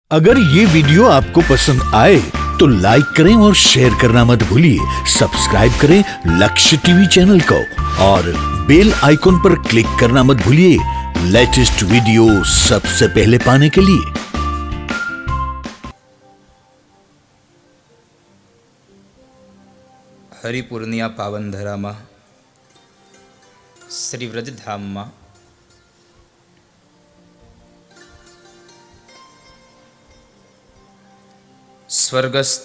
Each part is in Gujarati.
अगर ये वीडियो आपको पसंद आए तो लाइक करें और शेयर करना मत भूलिए। सब्सक्राइब करें लक्ष्य टीवी चैनल को और बेल आइकॉन पर क्लिक करना मत भूलिए लेटेस्ट वीडियो सबसे पहले पाने के लिए। हरिपुरनिया पावन धरा में श्री व्रजधाम में स्वर्गस्थ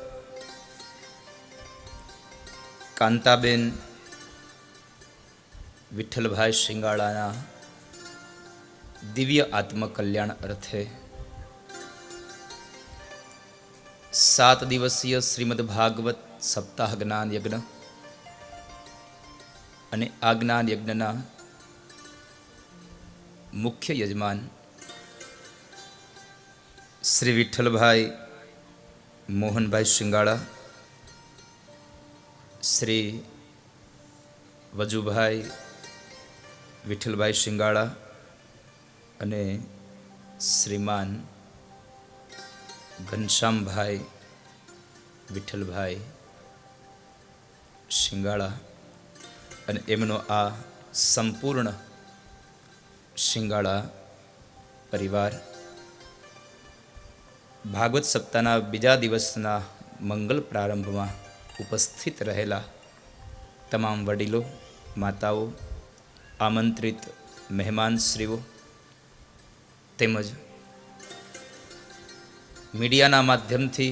कांताबेन विठ्ठलभाई शिंगाळाना दिव्य आत्मकल्याण अर्थे 7 दिवसीय श्रीमद्भागवत सप्ताह ज्ञान यज्ञ અને આ જ્ઞાન યજ્ઞના મુખ્ય યજમાન શ્રી વિઠ્ઠલભાઈ મોહનભાઈ શિંગાળા, શ્રી વજુભાઈ વિઠ્ઠલભાઈ શિંગાળા અને શ્રીમાન ઘનશ્યામભાઈ વિઠ્ઠલભાઈ શિંગાળા અને એમનો આ સંપૂર્ણ શિંગાળા પરિવાર ભાગવત સપ્તાહના બીજા દિવસના મંગલ પ્રારંભમાં ઉપસ્થિત રહેલા તમામ વડીલો, માતાઓ, આમંત્રિત મહેમાનશ્રીઓ તેમજ મીડિયાના માધ્યમથી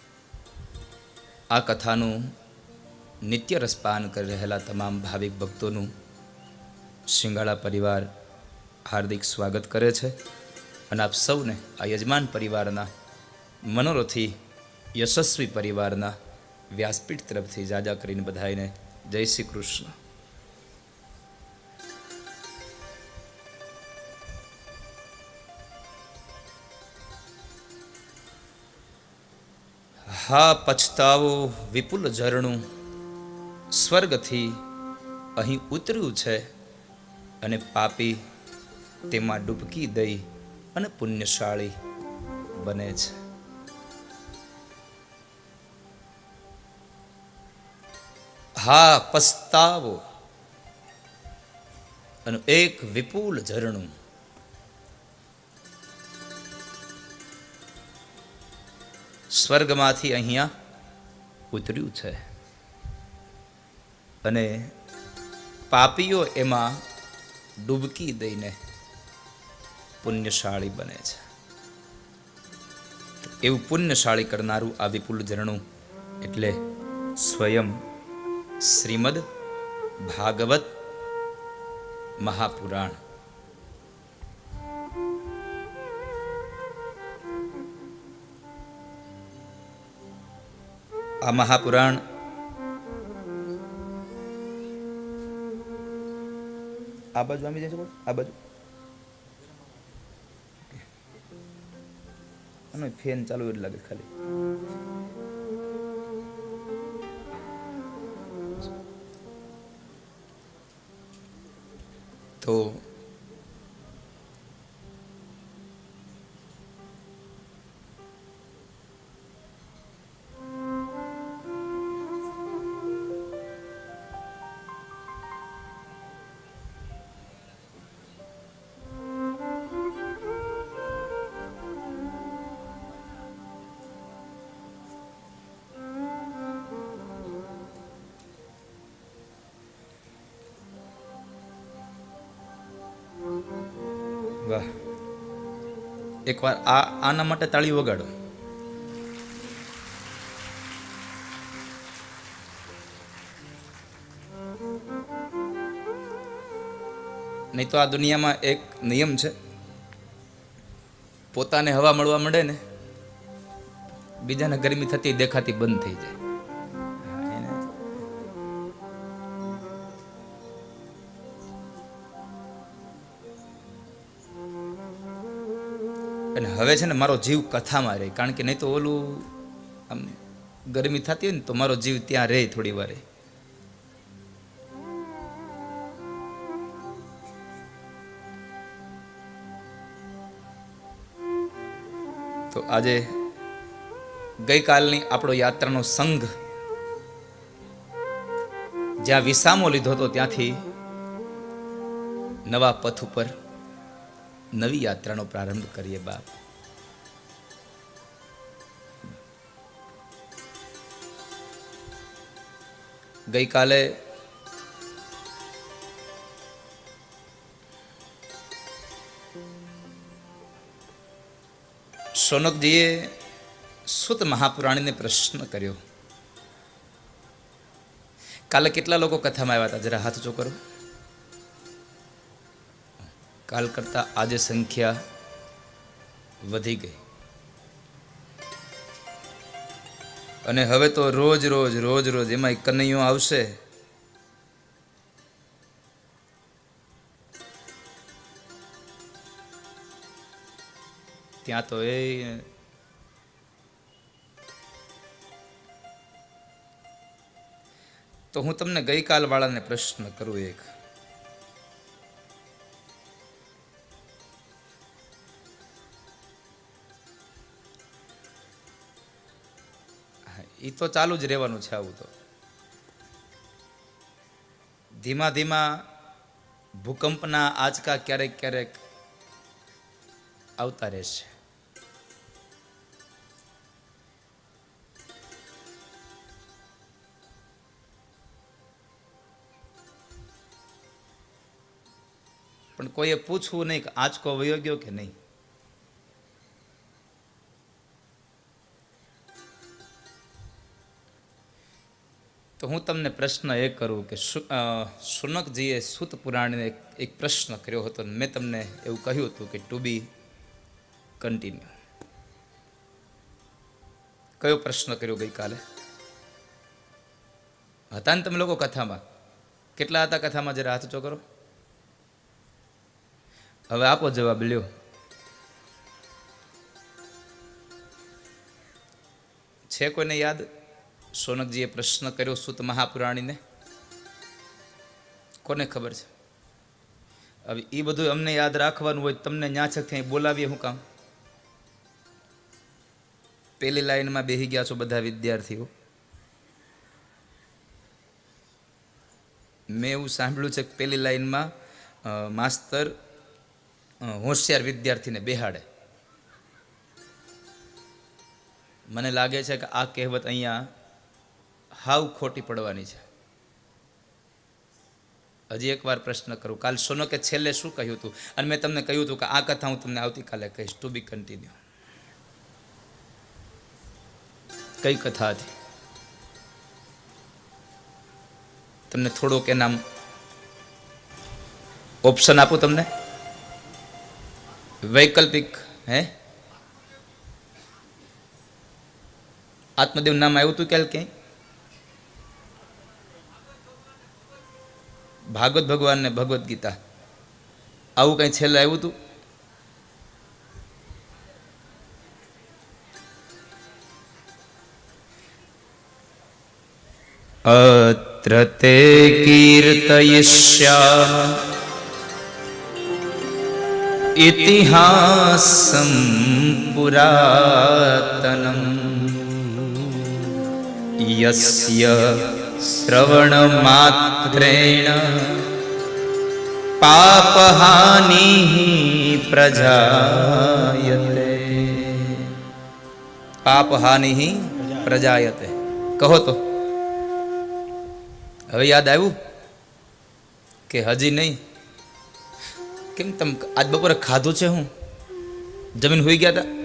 આ કથાનું नित्य रसपान कर रहेला तमाम भाविक भक्तों शिंगाड़ा परिवार हार्दिक स्वागत करे छे और आप सौने आ यजमान परिवारना मनोरथी यशस्वी परिवारना व्यासपीठ तरफ थी जाजा करीने बधाईने जय श्री कृष्ण। हा पछतावो विपुल झरणु स्वर्ग थी अहीं उतर्यु छे अने पापी तेमां डूबकी दई अने पुण्यशाળી बने छे। हा पछतावो अने एक विपुल झरणु स्वर्गमांथी अहींया उतर्यु छे અને પાપીઓ એમાં ડૂબકી દઈને પુણ્યશાળી બને છે। એવું પુણ્યશાળી કરનારું આ વિપુલ ઝરણું એટલે સ્વયં શ્રીમદ ભાગવત મહાપુરાણ। આ મહાપુરાણ आ बाजू आमी जैसे आ बाजू फेन चालू लगे खाली तो वाह, एक बार आना माटे ताળી वगाड़ो। नहीं तो आ दुनिया में एक नियम है, पोताने हवा मळवा मळे ने बीजाने गरमी थती देखाती बंद थई जाय। हवे छे ने मारो जीव कथा में रहे, कारण के नहीं तो ओलू आम गरमी थती हो तो मारो जीव त्यां रहे थोड़ी वारे। तो તો આજે ગઈકાલની આપણો યાત્રાનો સંઘ જ્યાં વિસામો લીધો હતો ત્યાંથી નવા પથ ઉપર નવી યાત્રાનો પ્રારંભ કરીએ બાપ. ગઈકાલે શૌનકજીએ સુત મહાપુરાણીને પ્રશ્ન કર્યો. કાલે કેટલા લોકો કથામાં આવ્યા હતા? જરા હાથ ઊંચો કરો. કાલ કરતા આજે સંખ્યા વધી ગઈ અને હવે તો રોજ રોજ રોજ રોજ એમાં કનૈયો આવશે. ત્યાં તો તો હું તમને ગઈકાલ વાળાને પ્રશ્ન કરું એક. એ તો ચાલુ જ રહેવાનું છે. આવું તો ધીમા ધીમા ભૂકંપના આંચકા ક્યારેક ક્યારેક આવતા રહેશે. પણ કોઈએ પૂછવું નહીં કે આંચકો વયો ગયો કે નહીં. તો હું તમને પ્રશ્ન એ કરું કે શૌનકજીએ સુત પુરાણને એક પ્રશ્ન કર્યો હતો. મેં તમને એવું કહ્યું હતું કે ટુ બી કન્ટિન્યુ. કયો પ્રશ્ન કર્યો ગઈકાલે? હતા ને તમે લોકો કથામાં? કેટલા હતા કથામાં? જરા હાથ ઊંચો કરો. હવે આપો જવાબ. લ્યો. છે કોઈને યાદ? શૌનકજીએ પ્રશ્ન કર્યો સુત મહાપુરાણીને? કોને ખબર છે? હવે એ બધું અમને યાદ રાખવાનું હોય, તમને ન્યાછકથી બોલાવીએ શું કામ? પેલી લાઈનમાં બેસી ગયા છો બધા વિદ્યાર્થીઓ. મેં એવું સાંભળ્યું છે કે પેલી લાઈનમાં માસ્તર હોશિયાર વિદ્યાર્થીને બેહાડે. મને લાગે છે કે આ કહેવત અહીંયા હાવ ખોટી પડવાની છે. હજી એકવાર પ્રશ્ન કરું. કાલ શૌનકે છેલ્લે શું કહ્યું હતું? અને મેં તમને કહ્યું હતું કે આ કથા હું તમને આવતીકાલે કહીશ. To be continue. કઈ કથા હતી? તમને થોડોક એના ઓપ્શન આપું તમને. વૈકલ્પિક. હે, આત્મદેવ નામ આવ્યું હતું ક્યાંય? ભાગવત ભગવાન ને ભગવદ્ ગીતા આવું કઈ છેલ્લે આવ્યું હતું? અત્ર તે કીર્તયિષ્યામઃ ઇતિહાસં પુરાતનમ યસ્ય શ્રવણમાત્રેણ પાપહાનિઃ પ્રજાયતે. પાપહાનિઃ પ્રજાયતે. કહો તો. હવે યાદ આવ્યું કે હજી નહીં? કેમ તમે આજ બપોરે ખાધું છે? હું જમીન હોઈ ગયા હતા?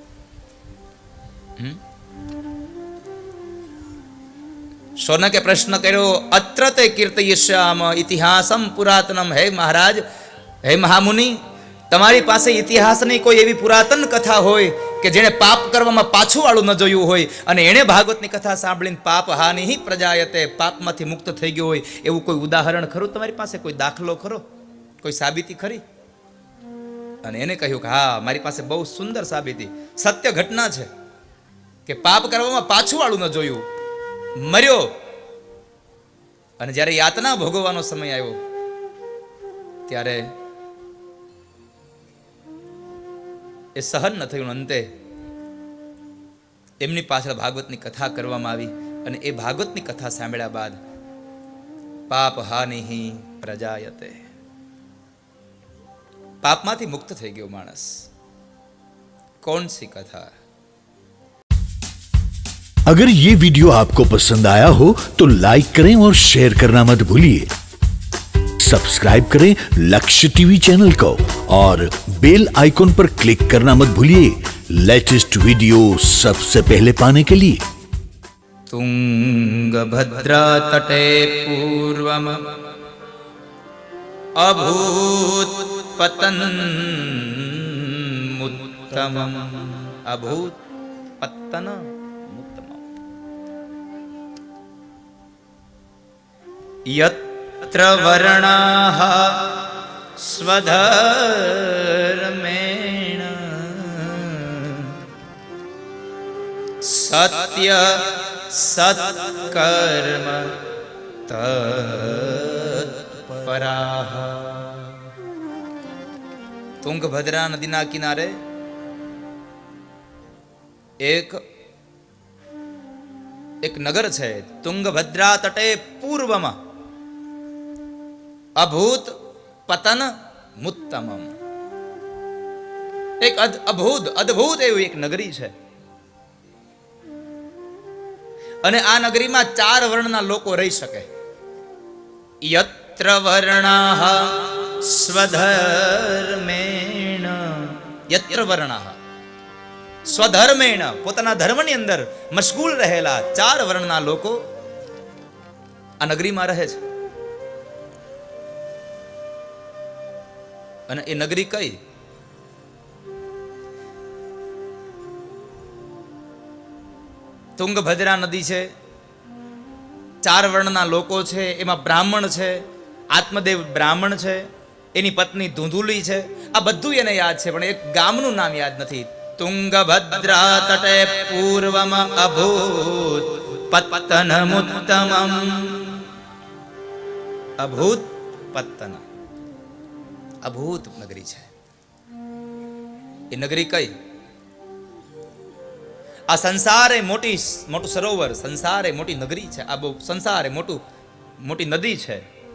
શૌનકે પ્રશ્ન કર્યો, અત્ર તે કીર્તયિષ્યામ ઇતિહાસમ પુરાતનમ. હે મહારાજ, હે મહામુનિ, તમારી પાસે ઇતિહાસની કોઈ એવી પુરાતન કથા હોય કે જેણે પાપ કરવામાં પાછું વાળું ન જોયું હોય અને એણે ભાગવતની કથા સાંભળીને પાપ હાનિ પ્રજાયતે, પાપમાંથી મુક્ત થઈ ગયો હોય, એવું કોઈ ઉદાહરણ ખરું તમારી પાસે? કોઈ દાખલો ખરો? કોઈ સાબિતી ખરી? અને એને કહ્યું કે હા, મારી પાસે બહુ સુંદર સાબિતી, સત્ય ઘટના છે કે પાપ કરવામાં પાછું વાળું ન જોયું, મર્યો અને જ્યારે યાતના ભોગવવાનો સમય આવ્યો ત્યારે એ સહન ન થયું. અંતે એમની પાછળ ભાગવતની કથા કરવામાં આવી અને એ ભાગવતની કથા સાંભળ્યા બાદ પાપ હાનિ પ્રજાયતે, પાપમાંથી મુક્ત થઈ ગયો માણસ. कौन सी कथा? अगर ये वीडियो आपको पसंद आया हो तो लाइक करें और शेयर करना मत भूलिए. सब्सक्राइब करें लक्ष्य टीवी चैनल को और बेल आइकॉन पर क्लिक करना मत भूलिए लेटेस्ट वीडियो सबसे पहले पाने के लिए. तुंगभद्रा तटे पूर्वम अभूत पतन मुत्तमम, अभूत पतन मुत्तमम. यत्र वर्णाः स्वधर्मेण सत्य सत्कर्म तत्पराः. तुंगभद्रा नदीना किनारे એક નગર છે. તુંગભદ્રા તટે પૂર્વમાં અભૂત પતન મુત્તમમ, એક અદ્ભુત એવી એક નગરી છે. અને આ નગરીમાં 4 વર્ણના લોકો રહી શકે. યત્ર વર્ણાઃ સ્વધર્મેણ, યત્ર વર્ણાઃ સ્વધર્મેણ, પોતાના ધર્મની અંદર મશગુલ રહેલા 4 વર્ણના લોકો આ નગરીમાં રહે છે. અને એ નગરી કઈ? તુંગભદ્રા નદી છે, 4 વર્ણના લોકો છે, એમાં બ્રાહ્મણ છે, આત્મદેવ બ્રાહ્મણ છે, એની પત્ની ધુંધુલી છે. આ બધું એને યાદ છે પણ એક ગામનું નામ યાદ નથી. तुंगभद्रा तटे पूर्वम अभूत पत्तन मुत्तमम, अभूत पत्तन, अभूत नगरी है. ये नगरी कई? आ संसार ए मोटू सरोवर, संसार ए मोटी नगरी है. आ संसार ए मोटी नदी है.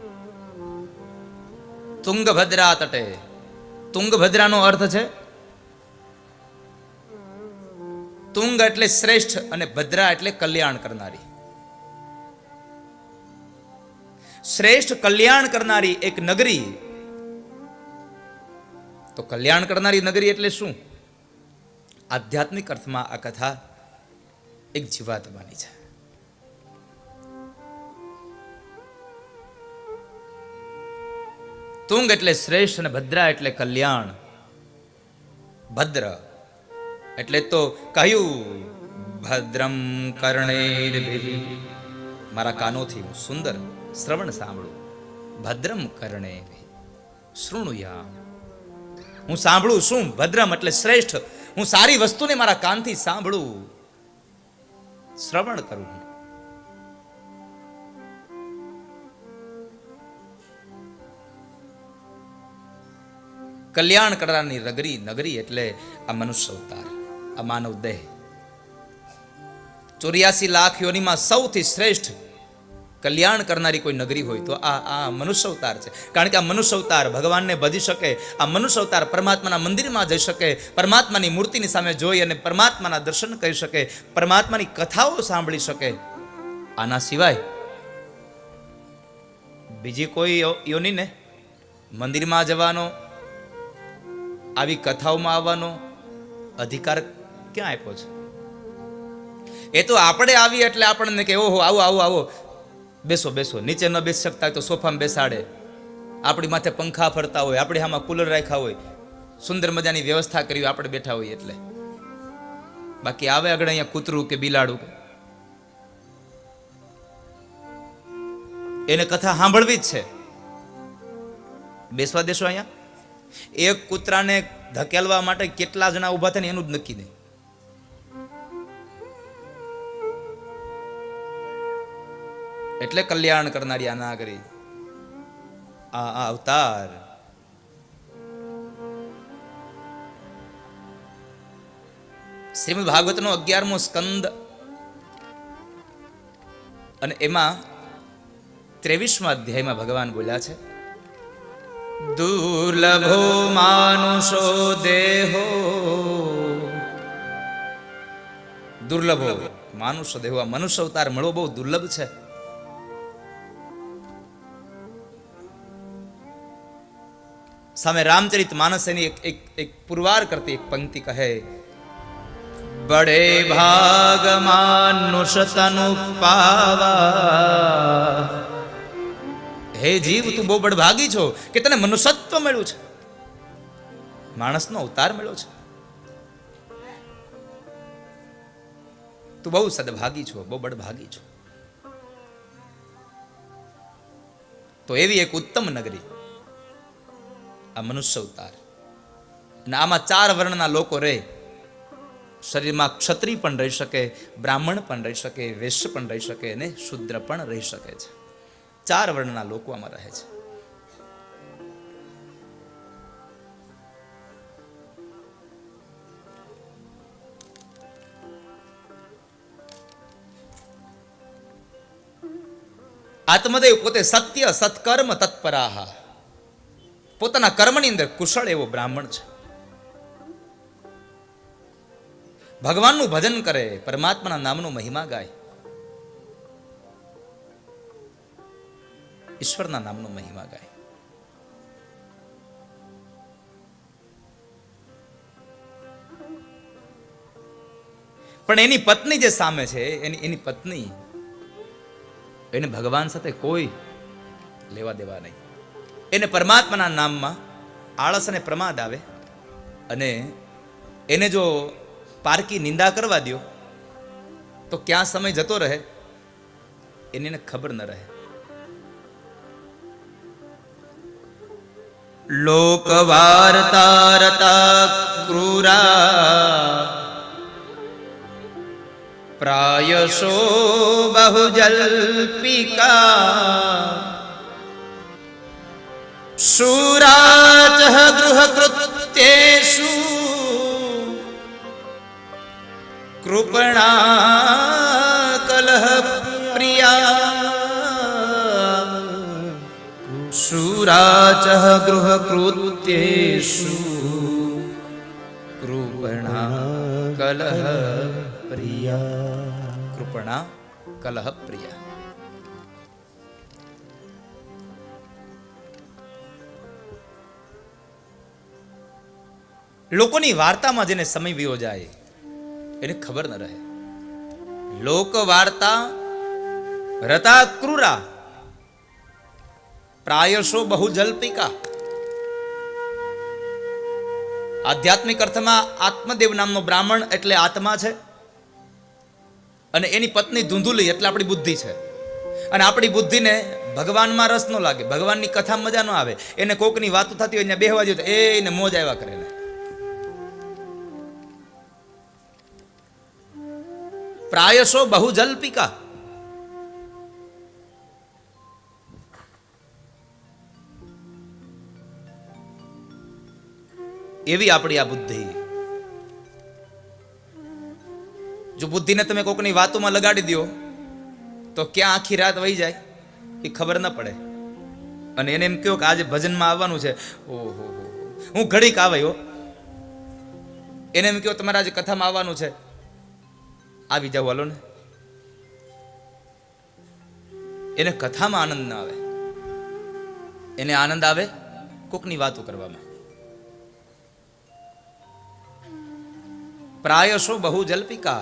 तुंगभद्रा तटे, तुंगभद्रा नो अर्थ है તુંગ એટલે શ્રેષ્ઠ અને ભદ્રા એટલે કલ્યાણ કરનારી. શ્રેષ્ઠ કલ્યાણ કરનારી એક નગરી. તો કલ્યાણ કરનારી નગરી એટલે શું? આધ્યાત્મિક અર્થમાં આ કથા એક જીવાત્માની છે. તુંગ એટલે શ્રેષ્ઠ અને ભદ્રા એટલે કલ્યાણ. ભદ્ર એટલે તો કહ્યું ભદ્રમ કર્ણૈર્ભિઃ, મારા કાનોથી હું સુંદર શ્રવણ સાંભળું. ભદ્રમ કર્ણૈર્ભિઃ શૃણુયામ, હું સાંભળું શું? ભદ્રમ એટલે શ્રેષ્ઠ, હું સારી વસ્તુને મારા કાનથી સાંભળું, શ્રવણ કરું. કલ્યાણ કરનારની નગરી એટલે આ મનુષ્ય અવતાર, આ માનવ દેહ. 84 લાખ યોનિમાં સૌથી શ્રેષ્ઠ કલ્યાણ કરનારી કોઈ નગરી હોય તો આ મનુષ્ય અવતાર છે. કારણ કે આ મનુષ્ય અવતાર ભગવાનને ભજી શકે, આ મનુષ્ય અવતાર પરમાત્માના મંદિરમાં જઈ શકે, પરમાત્માની મૂર્તિની સામે જોઈ અને પરમાત્માના દર્શન કરી શકે, પરમાત્માની કથાઓ સાંભળી શકે. આના સિવાય બીજી કોઈ યોનિને મંદિરમાં જવાનો, આવી કથાઓમાં આવવાનો અધિકાર ક્યાં આપ્યો છે? એ તો આપણે આવી એટલે આપણને કે ઓહો આવો આવો આવો, બેસો બેસો. નીચે ન બેસી શકતા હોય તો સોફામાં બેસાડે, આપણી માથે પંખા ફરતા હોય, આપણે આમાં કુલર રાખ્યા હોય, સુંદર મજાની વ્યવસ્થા કરી હોય, આપણે બેઠા હોય એટલે. બાકી આવે આગળ અહીંયા કૂતરું કે બિલાડું, એને કથા સાંભળવી જ છે. બેસવા દેશો અહીંયા? એક કૂતરાને ધકેલવા માટે કેટલા જણા ઉભા થાય ને એનું જ નક્કી નહીં. એટલે કલ્યાણ કરનારી આ નાગરી, આ અવતાર. શ્રીમદ ભાગવતનો 11મો સ્કંદ અને એમાં 23મા અધ્યાયમાં ભગવાન બોલ્યા છે, દુર્લભો માનુષો દેહો, દુર્લભો માનુષ દેહો, આ મનુષ્ય અવતાર મળવો બહુ દુર્લભ છે. સામે રામચરિત માનસ એની એક પુરવાર કરતી એક પંક્તિ કહે, બડે ભાગ માનુષ તનુ પાવા, હે જીવ તું બહુ બડભાગી છો કે તને મનુષ્યત્વ મળ્યું છે, માણસનો અવતાર મળ્યો છે. તું બહુ સદભાગી છો, બહુ બડભાગી છો. તો એવી એક ઉત્તમ નગરી આ મનુષ્ય અવતાર. અને આમાં 4 વર્ણના લોકો રહે. શરીરમાં ક્ષત્રિય પણ રહી શકે, બ્રાહ્મણ પણ રહી શકે, વૈશ્ય પણ રહી શકે અને શૂદ્ર પણ રહી શકે છે. 4 વર્ણના લોકો આમાં રહે છે. આત્મદેવ પોતે સત્ય સત્કર્મ તત્પરાહ, પોતાના કર્મની અંદર કુશળ એવો બ્રાહ્મણ છે. ભગવાનનું ભજન કરે, પરમાત્માના નામનો મહિમા ગાય, ઈશ્વરના નામનો મહિમા ગાય. પણ એની પત્ની જે સામે છે, એની પત્ની, એને ભગવાન સાથે કોઈ લેવા દેવા નહીં. એને પરમાત્માના નામમાં આળસ અને પ્રમાદ આવે અને એને જો પારકી નિંદા કરવા દો તો ક્યાં સમય જતો રહે એને ખબર ન રહે. લોક વાર્તા રતા ક્રૂરા પ્રાયશો બહુજલ્પિકા શૂરાચ ગૃહકૃત્યેષુ કૃપણા કલહ પ્રિયા. શૂરાચ ગૃહકૃત્યેષુ કૃપણા કલહ પ્રિયા. કૃપણા કલહ પ્રિયા. લોકોની વાર્તામાં જેને સમય વિયો જાય એને ખબર ન રહે. લોક વાર્તા રતા ક્રૂરા પ્રાયશો બહુજલ્પિકા. આધ્યાત્મિક અર્થમાં આત્મદેવ નામનો બ્રાહ્મણ એટલે આત્મા છે અને એની પત્ની ધૂંધુલી એટલે આપણી બુદ્ધિ છે. અને આપણી બુદ્ધિને ભગવાનમાં રસ ન લાગે, ભગવાનની કથા મજા ન આવે, એને કોકની વાતો થતી હોય ને બેહવા દે તો એને મોજ આવ્યા કરે. પ્રાયશો બહુજલ્પિકા. એવી આપણી આ બુદ્ધિ. જો બુદ્ધિને તમે કોકની વાતોમાં લગાડી દો તો ક્યાં આખી રાત વહી જાય એ ખબર ન પડે. અને એને એમ કહો કે આજે ભજનમાં આવવાનું છે, ઓહો હું ઘડીક આવે હો. એને એમ કહો તમારે આજે કથામાં આવવાનું છે, આવી જાવ હાલો ને. એને કથામાં આનંદ ના આવે, એને આનંદ આવે કોકની વાતો કરવામાં. પ્રાયશો બહુજલ્પિકા.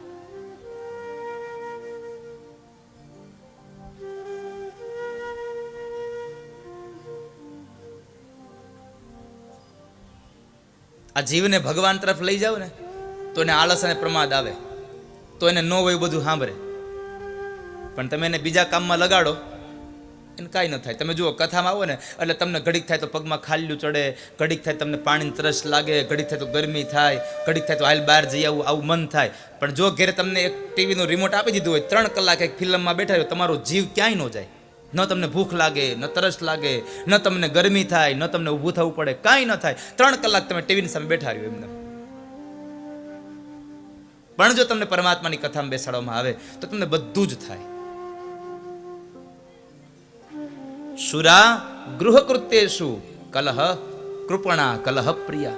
આ જીવને ભગવાન તરફ લઈ જાવ ને તો એને આળસ અને પ્રમાદ આવે, તો એને ન હોય બધું સાંભળે. પણ તમે એને બીજા કામમાં લગાડો એને કાંઈ ન થાય. તમે જુઓ કથામાં આવો ને એટલે તમને ઘડીક થાય તો પગમાં ખાલ્યું ચડે, ઘડીક થાય તમને પાણીની તરસ લાગે, ઘડીક થાય તો ગરમી થાય, ઘડીક થાય તો હાલ બહાર જઈ આવું મન થાય. પણ જો ઘેરે તમને એક ટીવીનું રિમોટ આપી દીધું હોય, 3 કલાક એક ફિલ્મમાં બેઠા હોય, તમારો જીવ ક્યાંય ન જાય. ન તમને ભૂખ લાગે, ન તરસ લાગે, ન તમને ગરમી થાય, ન તમને ઊભું થવું પડે, કાંઈ ન થાય. 3 કલાક તમે ટીવીની સામે બેઠા રહ્યો એમને. પણ જો તમને પરમાત્માની કથામાં બેસાડવામાં આવે તો તમને બધું જ થાય. શુરા ગૃહકૃત્યેષુ કલહ કૃપણા કલહ પ્રિયા.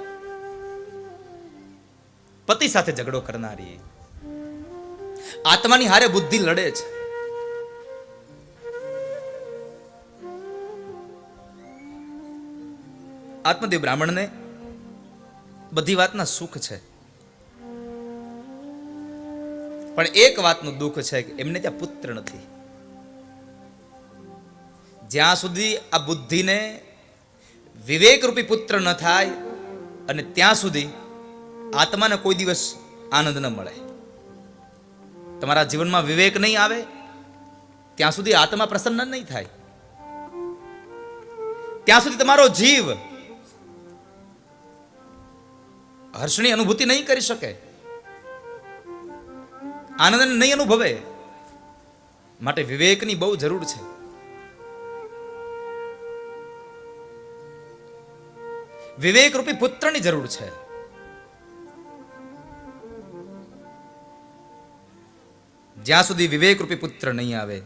પતિ સાથે ઝઘડો કરનારી આત્માની હારે બુદ્ધિ લડે છે. આત્મદેવ બ્રાહ્મણને બધી વાતના સુખ છે, પણ એક વાતનું દુઃખ છે કે એમને ત્યાં પુત્ર નથી. જ્યાં સુધી આ બુદ્ધિને વિવેકરૂપી પુત્ર ન થાય અને ત્યાં સુધી આત્માને કોઈ દિવસ આનંદ ન મળે. તમારા જીવનમાં વિવેક નહીં આવે ત્યાં સુધી આત્મા પ્રસન્ન નહીં થાય. ત્યાં સુધી તમારો જીવ હર્ષની અનુભૂતિ નહીં કરી શકે, આનંદ નહીં અનુભવે. માટે વિવેકની બહુ જરૂર છે. વિવેક રૂપી પુત્રની જરૂર છે. જ્યાં સુધી વિવેક રૂપી પુત્ર નહીં આવે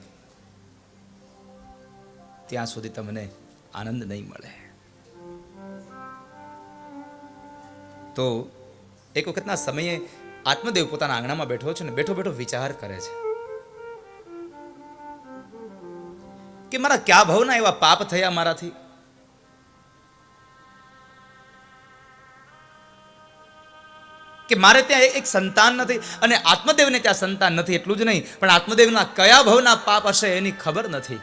ત્યાં સુધી તમને આનંદ નહીં મળે. તો એક વખતના સમયે આત્મદેવ પોતાના આંગણામાં બેઠો છે ને બેઠો બેઠો વિચાર કરે છે કે મારા ક્યાં ભાવના એવા પાપ થયા મારાથી કે મારે ત્યાં એક સંતાન નથી અને આત્મદેવને ત્યાં સંતાન નથી. એટલું જ નહીં પણ આત્મદેવના કયા ભાવના પાપ હશે એની ખબર નથી.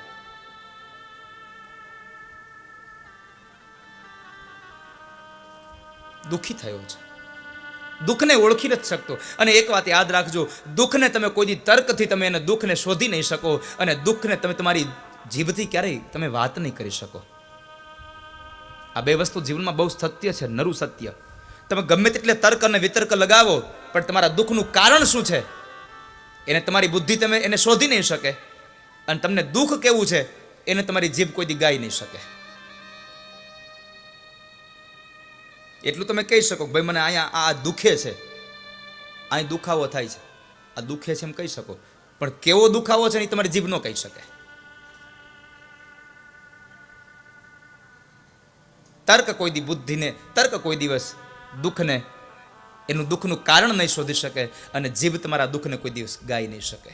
દુઃખી થયો છે, દુઃખને ઓળખી નથી શકતો. અને એક વાત યાદ રાખજો, દુઃખને તમે કોઈ દી તર્કથી તમે એને દુઃખને શોધી નહીં શકો અને દુઃખને તમે તમારી જીભથી ક્યારેય તમે વાત નહીં કરી શકો. આ બે વસ્તુ જીવનમાં બહુ સત્ય છે, નરું સત્ય. તમે ગમે તેટલે તર્ક અને વિતર્ક લગાવો પણ તમારા દુઃખનું કારણ શું છે એને તમારી બુદ્ધિ તમે એને શોધી નહીં શકે અને તમને દુઃખ કેવું છે એને તમારી જીભ કોઈ દી ગાઈ નહીં શકે. એટલું તમે કહી શકો ભાઈ મને અહીંયા આ દુખે છે, અહીં દુખાવો થાય છે, આ દુખે છે એમ કહી શકો, પણ કેવો દુખાવો છે એ તમારી જીભ ન કહી શકે. તર્ક કોઈ દી બુદ્ધિને તર્ક કોઈ દિવસ દુઃખને એનું દુઃખનું કારણ નહીં શોધી શકે અને જીભ તમારા દુઃખને કોઈ દિવસ ગાઈ નહીં શકે.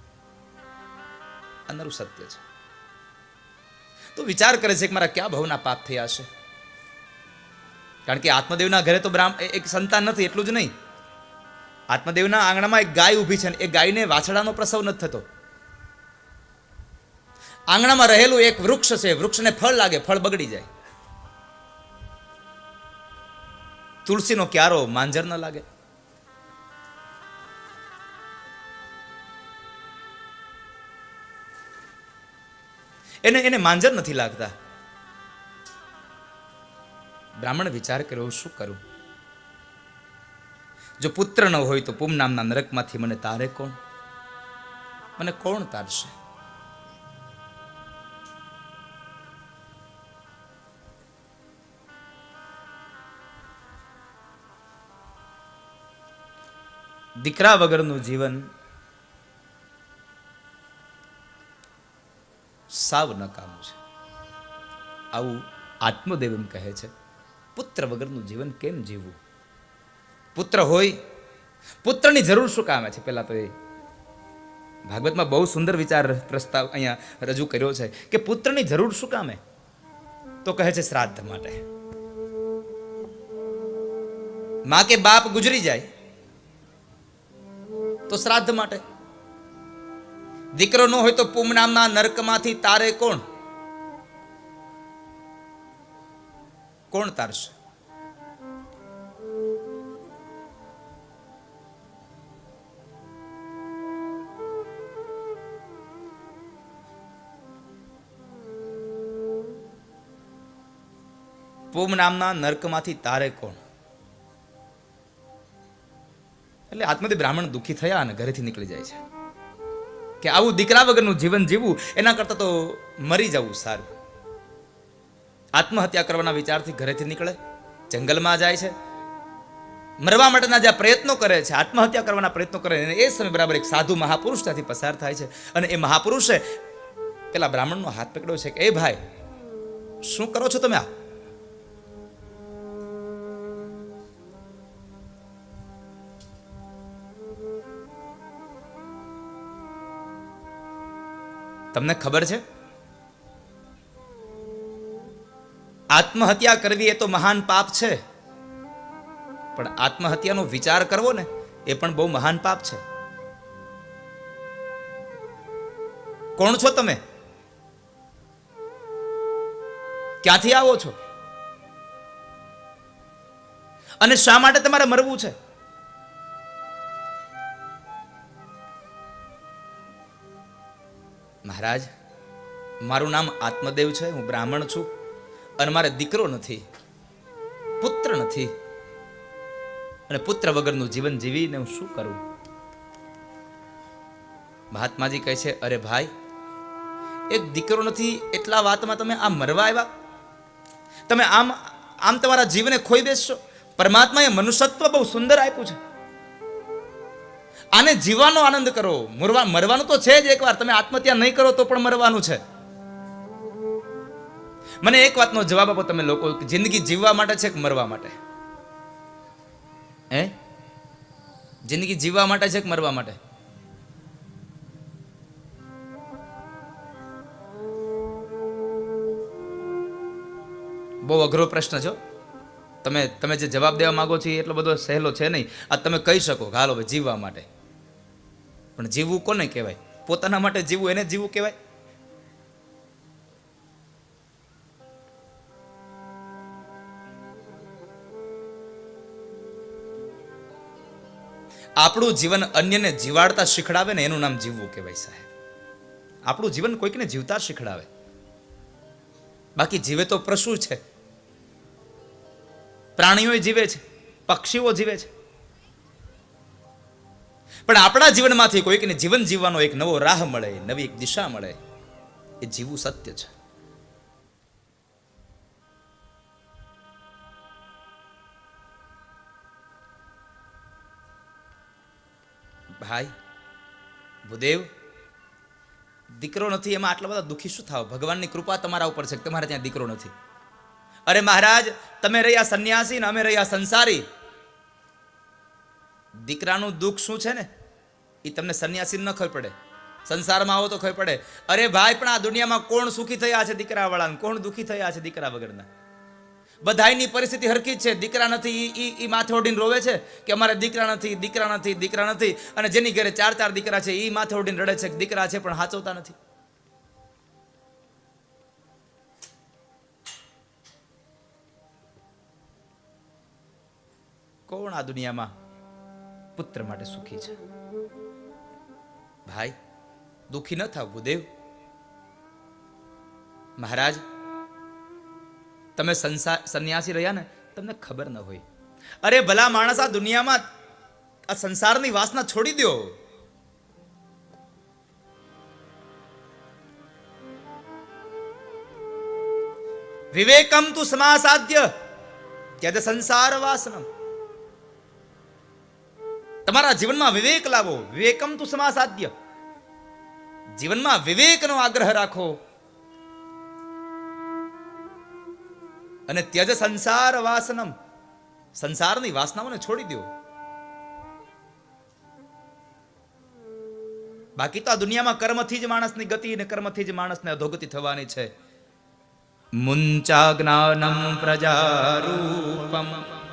આ નરું સત્ય છે. તો વિચાર કરે છે કે મારા ક્યાં ભાવના પાપ થયા હશે. કારણ કે આત્મદેવના ઘરે તો એક સંતાન નથી. એટલું જ નહીં, આત્મદેવના આંગણામાં એક ગાય ઊભી છે, એ ગાયને વાછડાનો પ્રસવ નથી થતો. આંગણામાં રહેલું એક વૃક્ષ છે, વૃક્ષને ફળ લાગે, ફળ બગડી જાય. તુલસીનો ક્યારો માંજર ન લાગે. એને માંજર નથી લાગતા. બ્રાહ્મણ વિચાર કર્યો શું કરું? જો પુત્ર ન હોય તો પુમ નામના નરકમાંથી મને તારે કોણ? મને કોણ તારશે? દીકરા વગરનું જીવન સાવ નકામું છે. આવું આત્મદેવ એમ કહે છે. પુત્ર વગરનું જીવન કેમ જીવવું? પુત્ર હોય, પુત્રની જરૂર શું કામ છે? પહેલા તો એ ભાગવતમાં બહુ સુંદર વિચાર પ્રસ્તાવ અહીંયા રજૂ કર્યો છે કે પુત્રની જરૂર શું કામ? તો કહે છે શ્રાદ્ધ માટે. માં કે બાપ ગુજરી જાય તો શ્રાદ્ધ માટે. દીકરો ન હોય તો પુમ નામના નરકમાંથી તારે કોણ? કોણ તારશે? પુમ નામના નરકમાંથી તારે કોણ? એટલે આત્મદેવ બ્રાહ્મણ દુઃખી થયા અને ઘરેથી નીકળી જાય છે કે આવું દીકરા વગરનું જીવન જીવવું એના કરતા તો મરી જવું સારું. આત્મહત્યા કરવાના વિચારથી ઘરેથી નીકળે, જંગલમાં જાય છે. મરવા માટેના જે પ્રયત્નો કરે છે, આત્મહત્યા કરવાના પ્રયત્નો કરે છે, એ સમય બરાબર એક સાધુ મહાપુરુષ ત્યાંથી પસાર થાય છે. અને એ મહાપુરુષે પેલા બ્રાહ્મણનો હાથ પકડ્યો છે કે એ ભાઈ, શું કરો છો તમે? આ તમને ખબર છે, આત્મહત્યા કરવી એ તો મહાન પાપ છે, પણ આત્મહત્યાનો વિચાર કરવો ને એ પણ બહુ મહાન પાપ છે. કોણ છો તમે? ક્યાંથી આવો છો? અને શા માટે તમારે મરવું છે? મહારાજ, મારું નામ આત્મદેવ છે, હું બ્રાહ્મણ છું, અને મારે દીકરો નથી, પુત્ર નથી, અને પુત્ર વગરનું જીવન જીવીને હું શું કરું? મહાત્માજી કહે છે, અરે ભાઈ, એક દીકરો નથી એટલા વાતમાં તમે આમ મરવા આવ્યા? તમે આમ આમ તમારા જીવને ખોઈ બેસશો? પરમાત્માએ મનુષ્યત્વ બહુ સુંદર આપ્યું છે, આને જીવવાનો આનંદ કરો. મરવાનું તો છે જ એકવાર, તમે આત્મહત્યા નહીં કરો તો પણ મરવાનું છે. મને એક વાતનો જવાબ આપો તમે લોકો, જિંદગી જીવવા માટે છે કે મરવા માટે? જિંદગી જીવવા માટે છે કે મરવા માટે? બહુ અઘરો પ્રશ્ન છે. તમે જે જવાબ દેવા માંગો છો એટલો બધો સહેલો છે નહીં. આ તમે કહી શકો કે હાલો ભાઈ જીવવા માટે, પણ જીવવું કોને કહેવાય? પોતાના માટે જીવવું એને જીવવું કહેવાય? આપણું જીવન અન્યને જીવાડતા શીખડાવે ને એનું નામ જીવવું કહેવાય સાહેબ. આપણું જીવન કોઈકને જીવતા શીખડાવે. બાકી જીવે તો પશુ છે, પ્રાણીઓ જીવે છે, પક્ષીઓ જીવે છે, પણ આપણા જીવનમાંથી કોઈકને જીવન જીવવાનો એક નવો રાહ મળે, નવી એક દિશા મળે, એ જીવવું સત્ય છે. ભાઈ ભૂદેવ, દીકરો નથી એમાં આટલા બધા દુઃખી શું થાવ? ભગવાનની કૃપા તમારા ઉપર છે, તમારે ત્યાં દીકરો નથી. અરે મહારાજ, તમે રહ્યા સંન્યાસી ને અમે રહ્યા સંસારી. દીકરાનું દુઃખ શું છે ને એ તમને સંન્યાસી ન ખબર પડે, સંસારમાં આવો તો ખબર પડે. અરે ભાઈ, પણ આ દુનિયામાં કોણ સુખી થયા છે દીકરા વાળા, કોણ દુઃખી થયા છે દીકરા વગરના? બધાયની પરિસ્થિતિ હરખી જ છે. દીકરા નથી ઈ માથે ઓઢીને રોવે છે કે અમારે દીકરા નથી, દીકરા નથી, દીકરા નથી. અને જેની ઘરે 4 દીકરા છે ઈ માથે ઓઢીને રડે છે કે દીકરા છે પણ હાચવતા નથી. કોણ આ દુનિયામાં પુત્ર માટે સુખી છે? ભાઈ, દુઃખી ન થાવ ભૂદેવ. મહારાજ, તમે સંન્યાસી રહ્યા ને, તમને ખબર ન હોય. અરે ભલા માણસ, આ દુનિયામાં આ સંસારની વાસના છોડી દો. વિવેકમ તુ સમાસાદ્ય ત્યજ સંસાર વાસનમ. તમારા જીવનમાં વિવેક લાવો. વિવેકમ તુ સમાસાદ્ય, જીવનમાં વિવેકનો આગ્રહ રાખો. અને ત્યજ સંસાર વાસનમ, સંસારની વાસનાઓને છોડી દો. બાકી તો આ દુનિયામાં કર્મથી જ માણસની ગતિ અને કર્મથી જ માણસને અધોગતિ થવાની છે. મુંચા જ્ઞાનમ પ્રજારૂપમ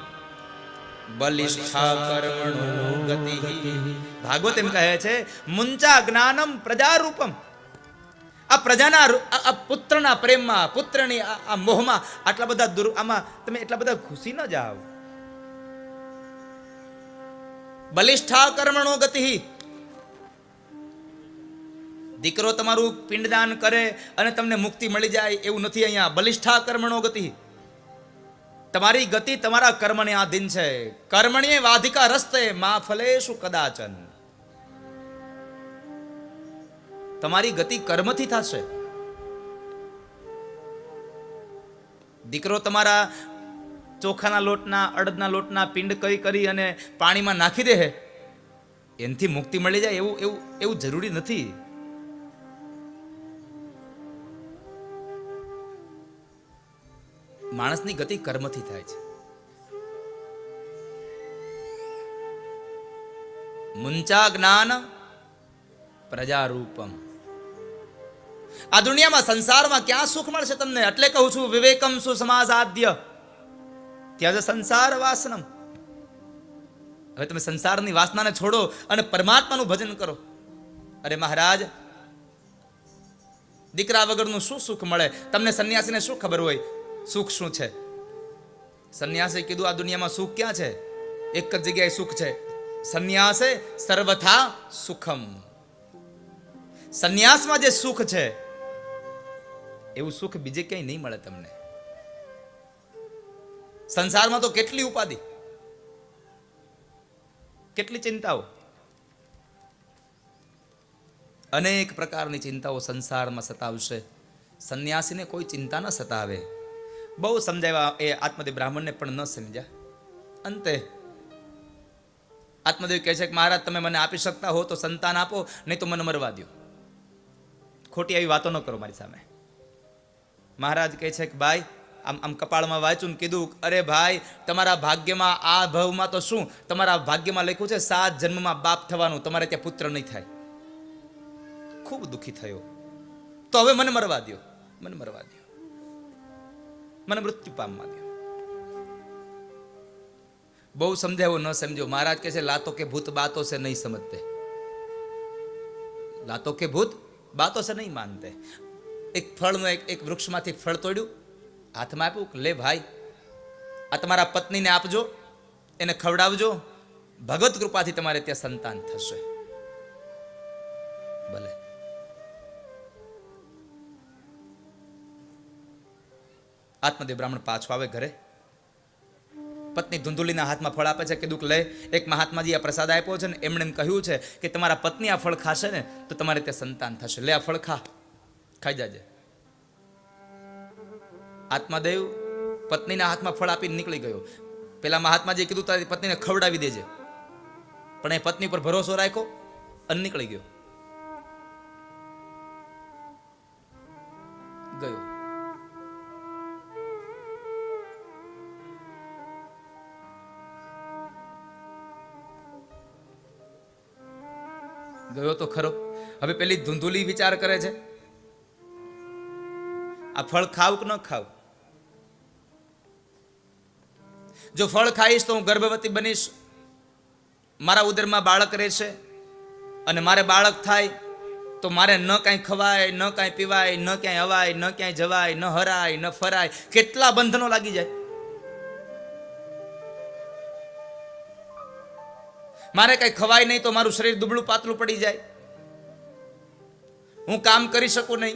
બલિષ્ઠા કર્મણો ગતિ. ભાગવત એમ કહે છે, મુંચા જ્ઞાનમ પ્રજારૂપમ. આ પ્રજાના આ પુત્રના પ્રેમમાં, પુત્રની આ મોહમાં આટલા બધા આમાં તમે એટલા બધા ખુશી ન જાઓ. બલિષ્ઠા કર્મણો ગતિ. દીકરો તમારું પિંડદાન કરે અને તમને મુક્તિ મળી જાય એવું નથી અહીંયા. બલિષ્ઠા કર્મણો ગતિ. તમારી ગતિ તમારા કર્મને આધીન છે. કર્મણ્યે વાધિકા રસ્તે મા ફલેષુ કદાચન. તમારી ગતિ કર્મથી થશે. દીકરો તમારા ચોખાના લોટના, અડદના લોટના પિંડ કરી કરી અને પાણીમાં નાખી દે એનાથી મુક્તિ મળી જાય એવું એવું એવું જરૂરી નથી. માણસની ગતિ કર્મથી થાય છે. મુંચા જ્ઞાન પ્રજારૂપમ. આ દુનિયામાં સંસારમાં ક્યાં સુખ મળશે તમને? એટલે કહું છું વિવેકમ સુસમાસાદ્ય ત્યાજ સંસાર વાસનમ. હવે તમે સંસારની વાસનાને છોડો અને પરમાત્માનું ભજન કરો. અરે મહારાજ, દીકરા વગરનું શું સુખ મળે? તમને સંન્યાસીને શું ખબર હોય સુખ શું છે? સંન્યાસી કીધું આ દુનિયામાં સુખ ક્યાં છે? એક જ જગ્યાએ સુખ છે. સંન્યાસે સર્વથા સુખમ. સંન્યાસમાં જે સુખ છે એવું સુખ બીજે ક્યાંય નહીં મળે તમને. સંસારમાં તો કેટલી ઉપાધિ, કેટલી ચિંતાઓ, અનેક પ્રકારની ચિંતાઓ સંસારમાં સતાવશે. સંન્યાસીને કોઈ ચિંતા ન સતાવે. બહુ સમજાવ્યા એ આત્મદેવ બ્રાહ્મણને પણ ન સમજ્યા. અંતે આત્મદેવ કહે છે કે મહારાજ, તમે મને આપી શકતા હો તો સંતાન આપો, નહીં તો મને મરવા દો. ખોટી આવી વાતો ન કરો મારી સામે. મહારાજ કહે છે કે ભાઈ, આમ કપાળમાં વાંચ્યું કીધું, અરે ભાઈ, તમારા ભાગ્યમાં આ ભવમાં તો શું, તમારા ભાગ્યમાં લખ્યું છે 7 જન્મમાં બાપ થવાનું, તમારે ત્યાં પુત્ર નહીં થાય. ખૂબ દુઃખી થયો. તો હવે મને મરવા દો, મને મરવા દો, મને મૃત્યુ પામવા દો. બહુ સમજાવો ન સમજો. મહારાજ કહે છે લાતો કે ભૂત બાતો से नहीं समझते, लातो के भूत बातों से नहीं मानते. એક ફળનું એક વૃક્ષમાંથી ફળ તોડ્યું, હાથમાં આપ્યું, લે ભાઈ, આ તમારા પત્નીને આપજો, એને ખવડાવજો, ભગવત કૃપાથી તમારે ત્યાં સંતાન થશે. ભલે. આત્મદેવ બ્રાહ્મણ પાછો આવે ઘરે. પત્ની ધુંધુલીના હાથમાં ફળ આપે છે. કીધું કે લે, એક મહાત્માજી આ પ્રસાદ આપ્યો છે ને એમણે એમ કહ્યું છે કે તમારા પત્ની આ ફળ ખાશે ને તો તમારે ત્યાં સંતાન થશે. લે, આ ફળ ખા, ખાઈ જાજે. આત્માદેવ પત્નીના હાથમાં ફળ આપીને નીકળી ગયો. પેલા મહાત્માજીએ કીધું તારી પત્નીને ખવડાવી દેજે, પણ એ પત્ની પર ભરોસો રાખ્યો અને નીકળી ગયો. ગયો તો ખરો. હવે પેલી ધુંધુલી વિચાર કરે છે, આ ફળ ખાવ કે ન ખાવ? જો ફળ ખાઈશ તો હું ગર્ભવતી બનીશ, મારા ઉદરમાં બાળક રહેશે, અને મારે બાળક થાય તો મારે ન કાંઈ ખવાય, ન કાંઈ પીવાય, ન ક્યાંય હવાય, ન ક્યાંય જવાય, ન હરાય, ન ફરાય. કેટલા બંધનો લાગી જાય. મારે કઈ ખવાય નહીં તો મારું શરીર દુબળું પાતળું પડી જાય, હું કામ કરી શકું નહીં.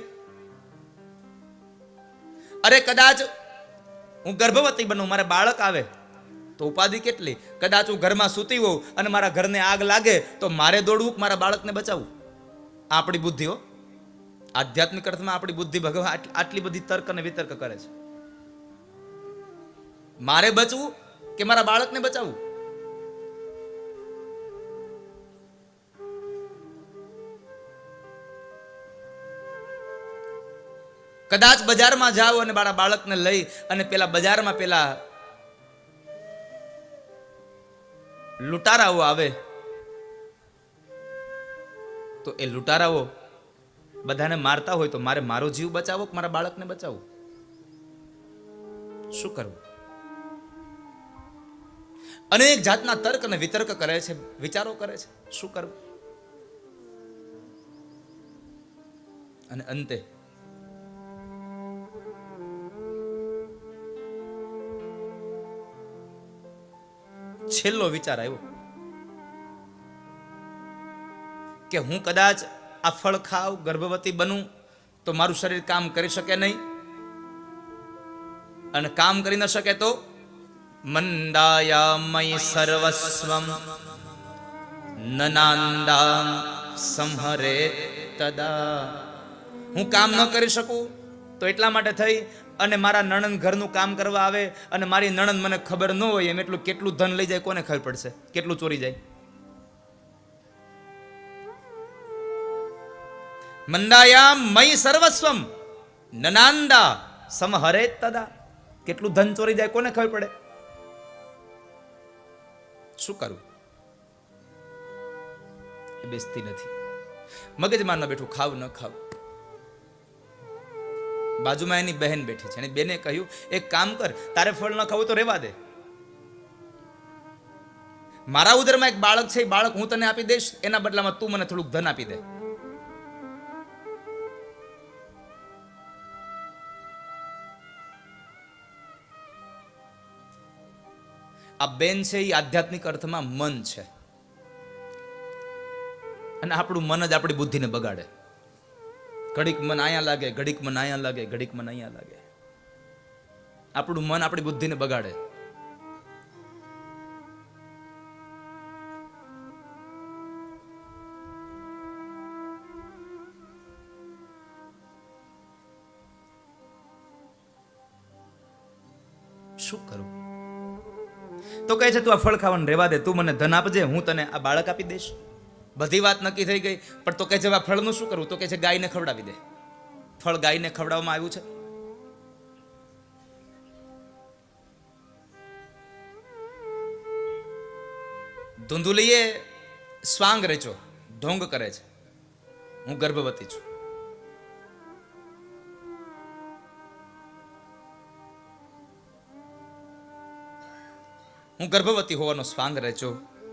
અરે કદાચ હું ગર્ભવતી બનું, મારે બાળક આવે તો ઉપાધિ કેટલી. કદાચ હું ઘરમાં સૂતી હોઉં અને મારા ઘરને આગ લાગે તો મારે દોડવું કે મારા બાળકને બચાવવું? આપણી બુદ્ધિ હો, આધ્યાત્મિક અર્થમાં આપણી બુદ્ધિ ભગવાન આટલી બધી તર્ક અને વિતર્ક કરે છે. મારે બચવું કે મારા બાળકને બચાવવું? કદાચ બજારમાં જાઓ અને મારા બાળકને લઈ અને પેલા બજારમાં પેલા લૂંટારાઓ આવે તો એ લૂંટારાઓ બધાને મારતા હોય તો મારે મારો જીવ બચાવો કે મારા બાળકને બચાવવું? શું કરવું? અનેક જાતના તર્ક અને વિતર્ક કરે છે, વિચારો કરે છે. શું કરવું? અને અંતે છેલ્લો વિચાર આવ્યો કે હું કદાચ આ ફળ ખાવ, ગર્ભવતી બનું તો મારું શરીર કામ કરી શકે નહીં, અને કામ કરી ન શકે તો મંદાયામય સર્વસ્વમ નનાંદામ સંહરે તદા. હું કામ ન કરી શકું તો એટલા માટે થઈ અને મારા નણંદ ઘરનું કામ કરવા આવે અને મારી નણંદ મને ખબર ન હોય એમ એટલું કેટલું ધન લઈ જાય કોને ખબર પડશે, કેટલું ચોરી જાય? મંદાયા મય સર્વસ્વમ નનાંદા સમહરે તદા. કેટલું ધન ચોરી જાય કોને ખબર પડે? શું કરું? બેસતી નથી, મગજમાં ન બેઠું, ખાવ ન ખાવ. બાજુમાં એની બહેન બેઠી છે અને બેને કહ્યું એક કામ કર, તારે ફળ ન ખાવું તો રહેવા દે. મારા ઉદરમાં એક બાળક છે, એ બાળક હું તને આપી દઈશ, એના બદલામાં તું મને થોડુંક ધન આપી દે. આ બેન છે એ આધ્યાત્મિક અર્થમાં મન છે અને આપણું મન જ આપણી બુદ્ધિને બગાડે. ઘડીક મન અહીંયા લાગે, ઘડીક મન અહીંયા લાગે, ઘડીક મન અહીંયા લાગે. આપણું મન આપણી બુદ્ધિને બગાડે. શું કરું? તો કહે છે તું આ ફળ ખાવાનું રહેવા દે, તું મને ધન આપજે, હું તને આ બાળક આપી દઈશ. બધી વાત નક્કી થઈ ગઈ, પણ તો કહે છે આ ફળનું શું કરવું? તો કહે છે ગાયને ખવડાવી દે. ફળ ગાયને ખવડાવવામાં આવ્યું છે. ધુંધુલીએ સ્વાંગ રેચો, ઢોંગ કરે છે, હું ગર્ભવતી છું. હું ગર્ભવતી હોવાનો સ્વાંગ રેચો.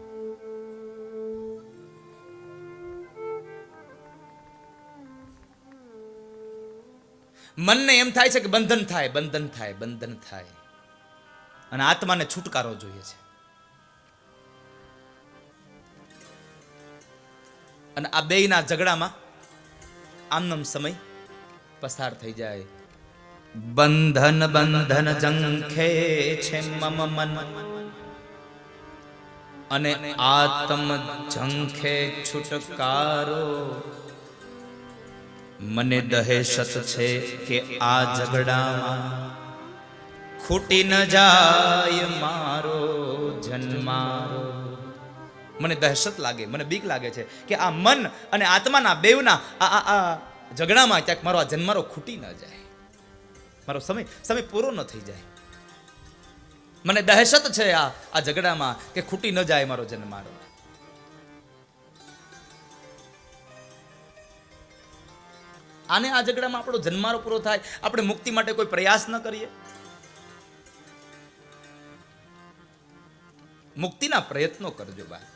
મનને એમ થાય છે કે બંધન થાય, બંધન થાય, બંધન થાય, અને આત્માને છુટકારો જોઈએ છે. અને આ બેયના ઝઘડામાં આમનો સમય પસાર થઈ જાય. બંધન બંધન જંખે છે મમ મન, અને આત્મ ઝંખે છુટકારો. મને દહેશત છે કે આ ઝઘડામાં ખૂટી ન જાય મારો જન્મારો. મને દહેશત લાગે, મને બીક લાગે છે કે આ મન અને આત્માના બેવના આ ઝઘડામાં ક્યાંક મારો આ જન્મારો ખૂટી ન જાય, મારો સમય પૂરો ન થઈ જાય. મને દહેશત છે આ ઝઘડામાં કે ખૂટી ન જાય મારો જન્મારો. આને આ ઝઘડામાં આપણો જન્મારો પૂરો થાય, આપણે મુક્તિ માટે કોઈ પ્રયાસ ન કરીએ. મુક્તિના પ્રયત્નો કરજો બા.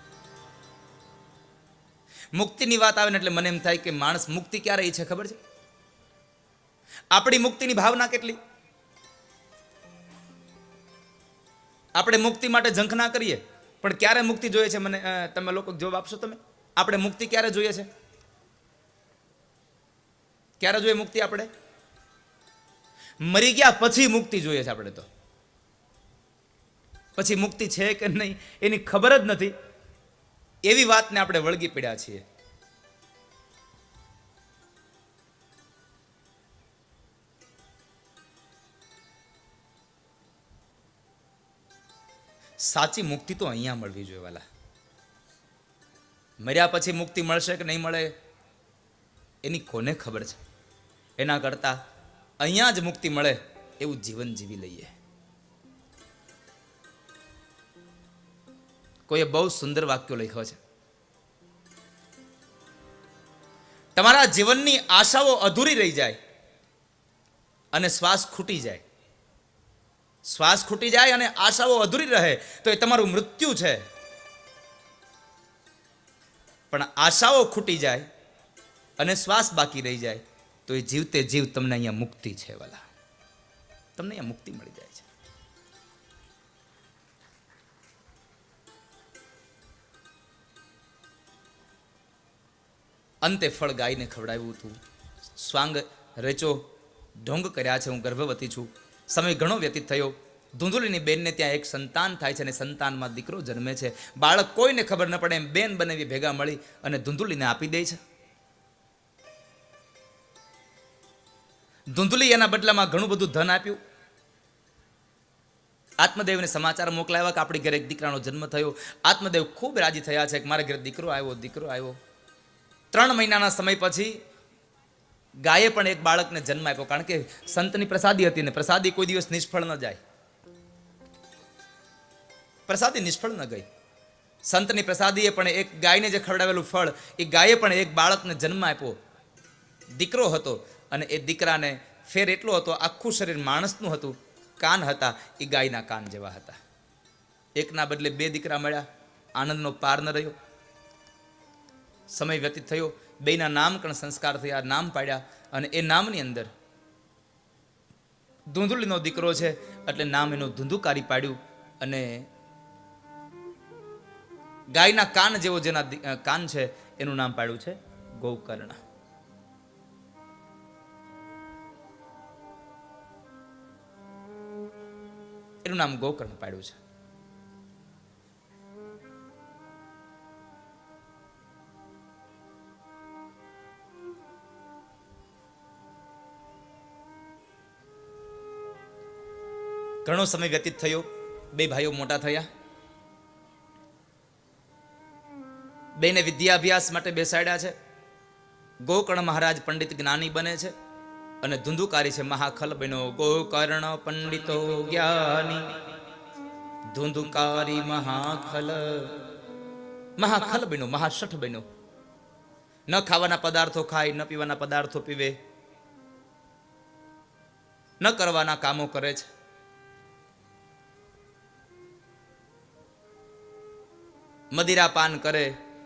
મુક્તિની વાત આવે ને એટલે મને એમ થાય કે માણસ મુક્તિ ક્યારે ઈચ્છે ખબર છે? આપણી મુક્તિની ભાવના કેટલી? આપણે મુક્તિ માટે ઝંખ ના કરીએ, પણ ક્યારે મુક્તિ જોઈએ છે? મને તમે લોકો જવાબ આપશો? તમે આપણે મુક્તિ ક્યારે જોઈએ છે? ક્યારે જોઈએ મુક્તિ? આપણે મરી ગયા પછી મુક્તિ જોઈએ છે. આપણે તો પછી મુક્તિ છે કે નહીં એની ખબર જ નથી, એવી વાતને આપણે વળગી પડ્યા છીએ. સાચી મુક્તિ તો અહીંયા મળવી જોઈએ વાલા. મર્યા પછી મુક્તિ મળશે કે નહીં મળે એની કોને ખબર છે? એના કરતા અહીંયા જ મુક્તિ મળે એવું જીવન જીવી લઈએ. કોઈએ બહુ સુંદર વાક્યો લખ્યો છે. તમારા જીવનની આશાઓ અધૂરી રહી જાય અને શ્વાસ ખૂટી જાય, શ્વાસ ખૂટી જાય અને આશાઓ અધૂરી રહે તો એ તમારું મૃત્યુ છે. પણ આશાઓ ખૂટી જાય અને શ્વાસ બાકી રહી જાય તો એ જીવતે જીવ તમને અહીંયા મુક્તિ છે વાલા. તમને અહીંયા મુક્તિ મળી જાય છે. અંતે ફળ ગાયને ખવડાવ્યું હતું, સ્વાંગ રેચો, ઢોંગ કર્યા છે, હું ગર્ભવતી છું. સમય ઘણો વ્યતીત થયો. ધૂંધુલીની બેનને ત્યાં એક સંતાન થાય છે અને સંતાનમાં દીકરો જન્મે છે. બાળક કોઈને ખબર ન પડે એમ બેન બનેવી ભેગા મળી અને ધૂંધુલીને આપી દે છે. ધૂંધલી એના બદલામાં ઘણું બધું ધન આપ્યું. આત્મદેવને સમાચાર મોકલાવ્યા કે આપણી ઘરે એક દીકરાનો જન્મ થયો. આત્મદેવ ખૂબ રાજી થયા છે કે મારા ઘરે દીકરો આવ્યો. 3 મહિનાના સમય પછી ગાયે પણ એક બાળકને જન્મ આપ્યો. કારણ કે સંતની પ્રસાદી હતી ને પ્રસાદી કોઈ દિવસ નિષ્ફળ ન જાય. પ્રસાદી નિષ્ફળ ન ગઈ. સંતની પ્રસાદીએ પણ એક ગાયને જે ખવડાવેલું ફળ, એ ગાયે પણ એક બાળકને જન્મ આપ્યો. દીકરો હતો અને એ દીકરાને ફેર એટલો હતો, આખું શરીર માણસનું હતું, કાન હતા એ ગાયના કાન જેવા હતા. એકના બદલે 2 દીકરા મળ્યા. આનંદનો પાર ન રહ્યો. સમય વ્યતીત થયો. બેયના નામકરણ સંસ્કાર થયા, નામ પાડ્યા અને એ નામની અંદર ધૂંધળીનો દીકરો છે એટલે નામ એનું ધુંધુકારી પાડ્યું. અને ગાયના કાન જેવો જેના કાન છે એનું નામ પાડ્યું છે ગોકર્ણ. એનું નામ ગોકર્ણ પાડ્યું છે. ઘણો સમય વ્યતીત થયો. 2 ભાઈઓ મોટા થયા. બેને વિદ્યાભ્યાસ માટે બેસાડ્યા છે. ગોકર્ણ મહારાજ પંડિત જ્ઞાની બને છે અને ધુંધુકારી છે મહાખલ બન્યો. ગોકર્ણ પંડિતો જ્ઞાની, ધુંધુકારી મહાખલ બન્યો, મહાશઠ બન્યો. ન ખાવાના પદાર્થો ખાય, ન પીવાના પદાર્થો પીવે, ન કરવાના કામો કરે છે. મદિરા પાન કરે,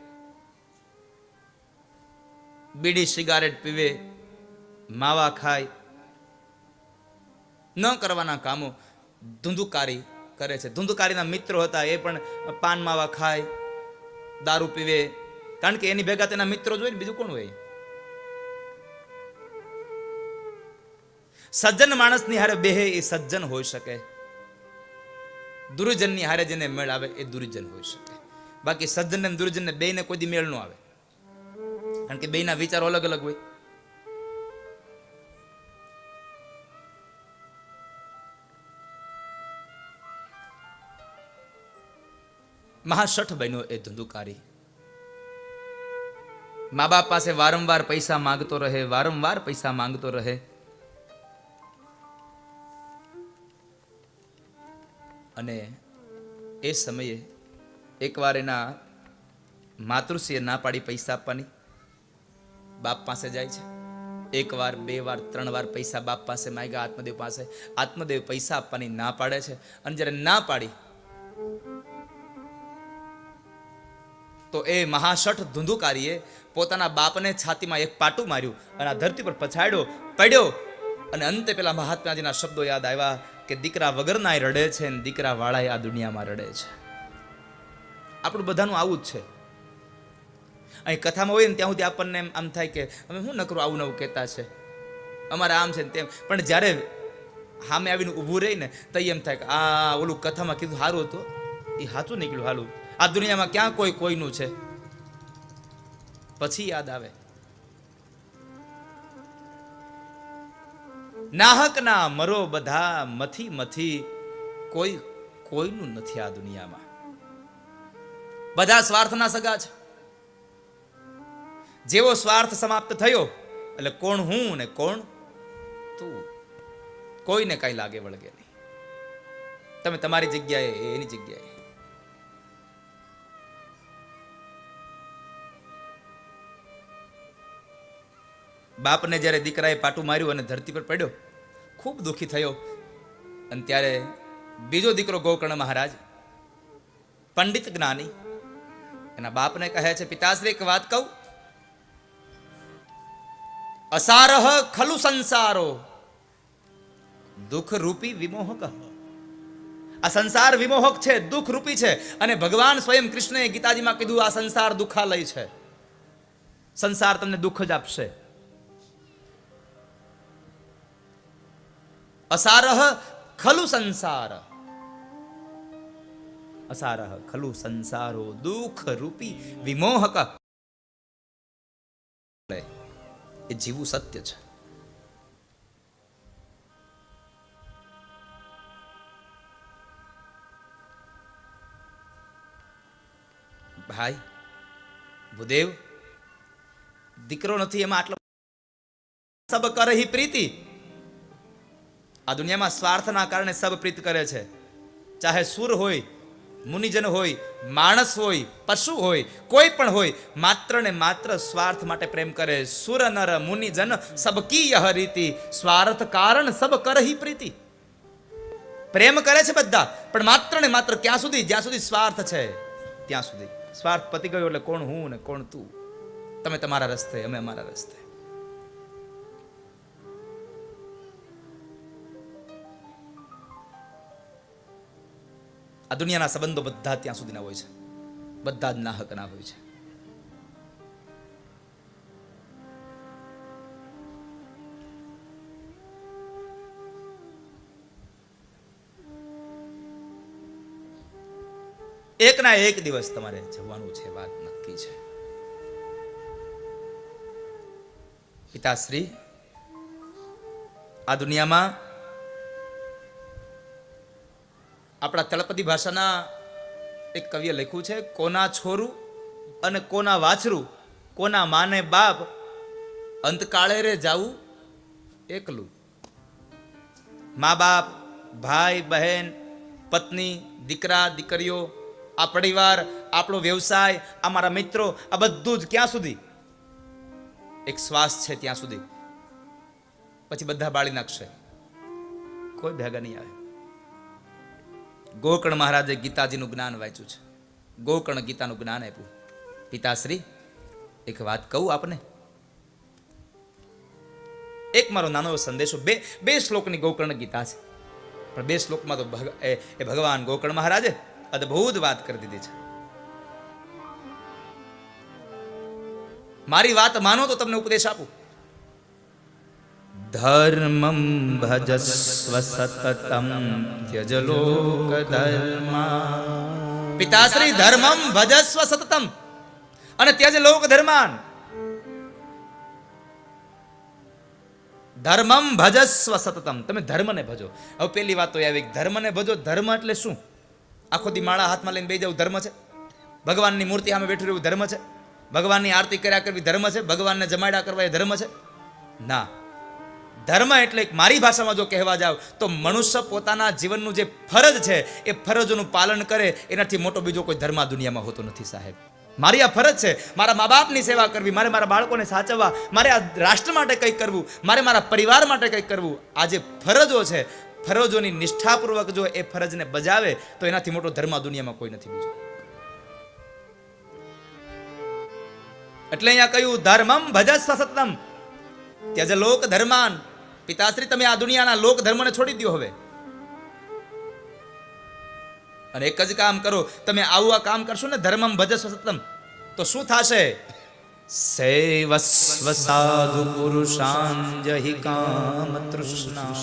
બીડી સિગારેટ પીવે, માવા ખાય, ન કરવાના કામો. ધુંધુકારી કરે છે. ધુંધુકારીના મિત્રો હતા, એ પણ પાન માવા ખાય, દારૂ પીવે. કારણ કે એની ભેગા તેના મિત્રો જોઈએ, બીજું કોણ હોય? સજ્જન માણસની હારે બેહે એ સજ્જન હોઈ શકે. દુર્જનની હારે જેને મેળ આવે એ દુર્જન હોઈ શકે. બાકી સજ્જન અને દુર્જનને બેયને કોઈ દી મેળ ન આવે. કારણ કે બેયના વિચારો અલગ અલગ હોય. મહાશઠ બન્યો એ ધુંધુકારી. મા બાપ પાસે વારંવાર પૈસા માંગતો રહે. અને એ સમયે એકવાર એના માતૃશ્રીએ ના પાડી પૈસા આપવાની. બાપ પાસે જાય છે. 1 વાર 2 વાર 3 વાર પૈસા બાપ પાસે માંગ્યા, આત્મદેવ પાસે. આત્મદેવ પૈસા આપવાની ના પાડે છે. અને જ્યારે ના પાડી તો એ મહાશઠ ધુંધુકારીએ પોતાના બાપને છાતીમાં એક પાટું માર્યું અને આ ધરતી પર પછાડ્યો, પડ્યો. અને અંતે પેલા મહાત્માજીના શબ્દો યાદ આવ્યા કે દીકરા વગરના રડે છે અને દીકરા વાળા આ દુનિયામાં રડે છે. આપણું બધાનું આવું જ છે. અહીં કથામાં હોય ને ત્યાં સુધી આપણને આમ થાય કે અમે શું નકરું આવું નવું કહેતા છે, અમારે આમ છે ને તેમ. પણ જ્યારે સામે આવીને ઊભું રહીને તો એમ થાય કે આ ઓલું કથામાં કીધું સારું હતું, એ સાચું નીકળ્યું. હાલું, આ દુનિયામાં ક્યાં કોઈનું છે. પછી યાદ આવે નાહક ના મરો બધા મથી કોઈનું નથી આ દુનિયામાં. બધા સ્વાર્થના સગા છે. જેવો સ્વાર્થ સમાપ્ત થયો એટલે કોણ હું ને કોણ તું, કોઈને કઈ લાગે વળગે નહીં. તમે તમારી જગ્યાએ, એની જગ્યાએ. બાપને જ્યારે દીકરાએ પાટું માર્યું અને ધરતી પર પડ્યો, ખૂબ દુઃખી થયો. અને ત્યારે બીજો દીકરો ગોકર્ણ મહારાજ પંડિત જ્ઞાની એના બાપને કહે છે, પિતાશ્રી એક વાત કહું, અસારહ ખલુ સંસારો દુઃખ રૂપી વિમોહક. આ સંસાર વિમોહક છે, દુઃખ રૂપી છે. અને ભગવાન સ્વયં કૃષ્ણએ ગીતાજીમાં કીધું આ સંસાર દુઃખાલય છે. સંસાર તમને દુઃખ જ આપશે. અસારહ ખલુ સંસાર, અસારહ ખલુ સંસારો દુઃખ રૂપી વિમોહક. એ જીવું સત્ય છે. ભાઈ ભૂદેવ, દીકરો નથી એમાં આટલો સબ કરહી પ્રીતિ. આ દુનિયામાં સ્વાર્થના કારણે સબ પ્રીત કરે છે. ચાહે સુર હોય, મુનિજન હોય, માણસ હોય, પશુ હોય, કોઈ પણ હોય, માત્ર ને માત્ર સ્વાર્થ માટે પ્રેમ કરે. સુર નર મુનિજન સબ કી યહ રીતિ, સ્વાર્થ કારણ સબ કરહી પ્રીતિ. પ્રેમ કરે છે બધા, પણ માત્ર ને માત્ર ક્યાં સુધી? જ્યાં સુધી સ્વાર્થ છે ત્યાં સુધી. સ્વાર્થ પતી ગયો એટલે કોણ હું ને કોણ તું. તમે તમારા રસ્તે, અમે અમારા રસ્તે. આ દુનિયાના સંબંધો બધા ત્યાં સુધીના હોય છે, બધા જ નાહકના હોય છે. એકના એક દિવસ તમારે જવાનું છે, વાત નક્કી છે. પિતાશ્રી, આ દુનિયામાં આપણા તળપદી ભાષાના એક કવિએ લખ્યું છે, કોના છોરું અને કોના વાછરું, કોના માને બાપ, અંતકાળે રે જાવું એકલું. મા બાપ, ભાઈ બહેન, પત્ની, દીકરા દીકરીઓ, આ પરિવાર, આપણો વ્યવસાય, અમારા મિત્રો, આ બધું જ ક્યાં સુધી? એક શ્વાસ છે ત્યાં સુધી. પછી બધા બાળી નાખશે, કોઈ ભેગા નહીં આવે. ગોકર્ણ મહારાજે ગીતાજીનું જ્ઞાન વાંચ્યું છે, ગોકર્ણ ગીતાનું જ્ઞાન આપ્યું. પિતાશ્રી, એક વાત કહું આપને. એક મારો નાનો સંદેશો, બે શ્લોકની ગોકર્ણ ગીતા છે, પણ બે શ્લોકમાં તો ભગવાન ગોકર્ણ મહારાજે અદભુત વાત કરી દીધી છે. મારી વાત માનો તો તમને ઉપદેશ આપું. ધર્મં ભજસ્વ સતતમ ત્યજ લોક ધર્મા. પિતાશ્રી, ધર્મં ભજસ્વ સતતમ અને ત્યજ લોક ધર્માન. ધર્મં ભજસ્વ સતતમ, તમે ધર્મને ભજો. હવે પેલી વાત તો આવી, ધર્મને ભજો. ધર્મ એટલે શું? આખો દી માળા હાથમાં લઈને બેસી જવું ધર્મ છે? ભગવાનની મૂર્તિ સામે બેઠું રહેવું ધર્મ છે? ભગવાનની આરતી કર્યા કરવી ધર્મ છે? ભગવાનને જમાડ્યા કરવા એ ધર્મ છે? ના. ધર્મ એટલે મારી ભાષામાં જો કહેવા જાવ તો મનુષ્ય પોતાના જીવનનું જે ફરજ છે એ ફરજોનું પાલન કરે, એનાથી મોટો બીજો કોઈ ધર્મ આ દુનિયામાં હોતો નથી સાહેબ. મારી આ ફરજ છે, મારા મા બાપની સેવા કરવી, મારે મારા બાળકોને સાચવવા, મારે આ રાષ્ટ્ર માટે કંઈક કરવું, મારે મારા પરિવાર માટે કંઈક કરવું. આ જે ફરજો છે, ફરજોની નિષ્ઠાપૂર્વક જો એ ફરજને બજાવે તો એનાથી મોટો ધર્મ આ દુનિયામાં કોઈ નથી બીજો. એટલે અહીંયા કહ્યું, ધર્મમ ભજસ્વ સતતમ ત્યજ લોક ધર્માન. પિતાશ્રી, તમે આ દુનિયાના લોક ધર્મને છોડી દો હવે, અને એક જ કામ કરો. તમે આવું આ કામ કરશો ને, ધર્મમ ભજસ્વ સતતમ, તો શું થશે? સેવસ્વ સાધુ પુરુષાન જહિ કામ તૃષ્ણા.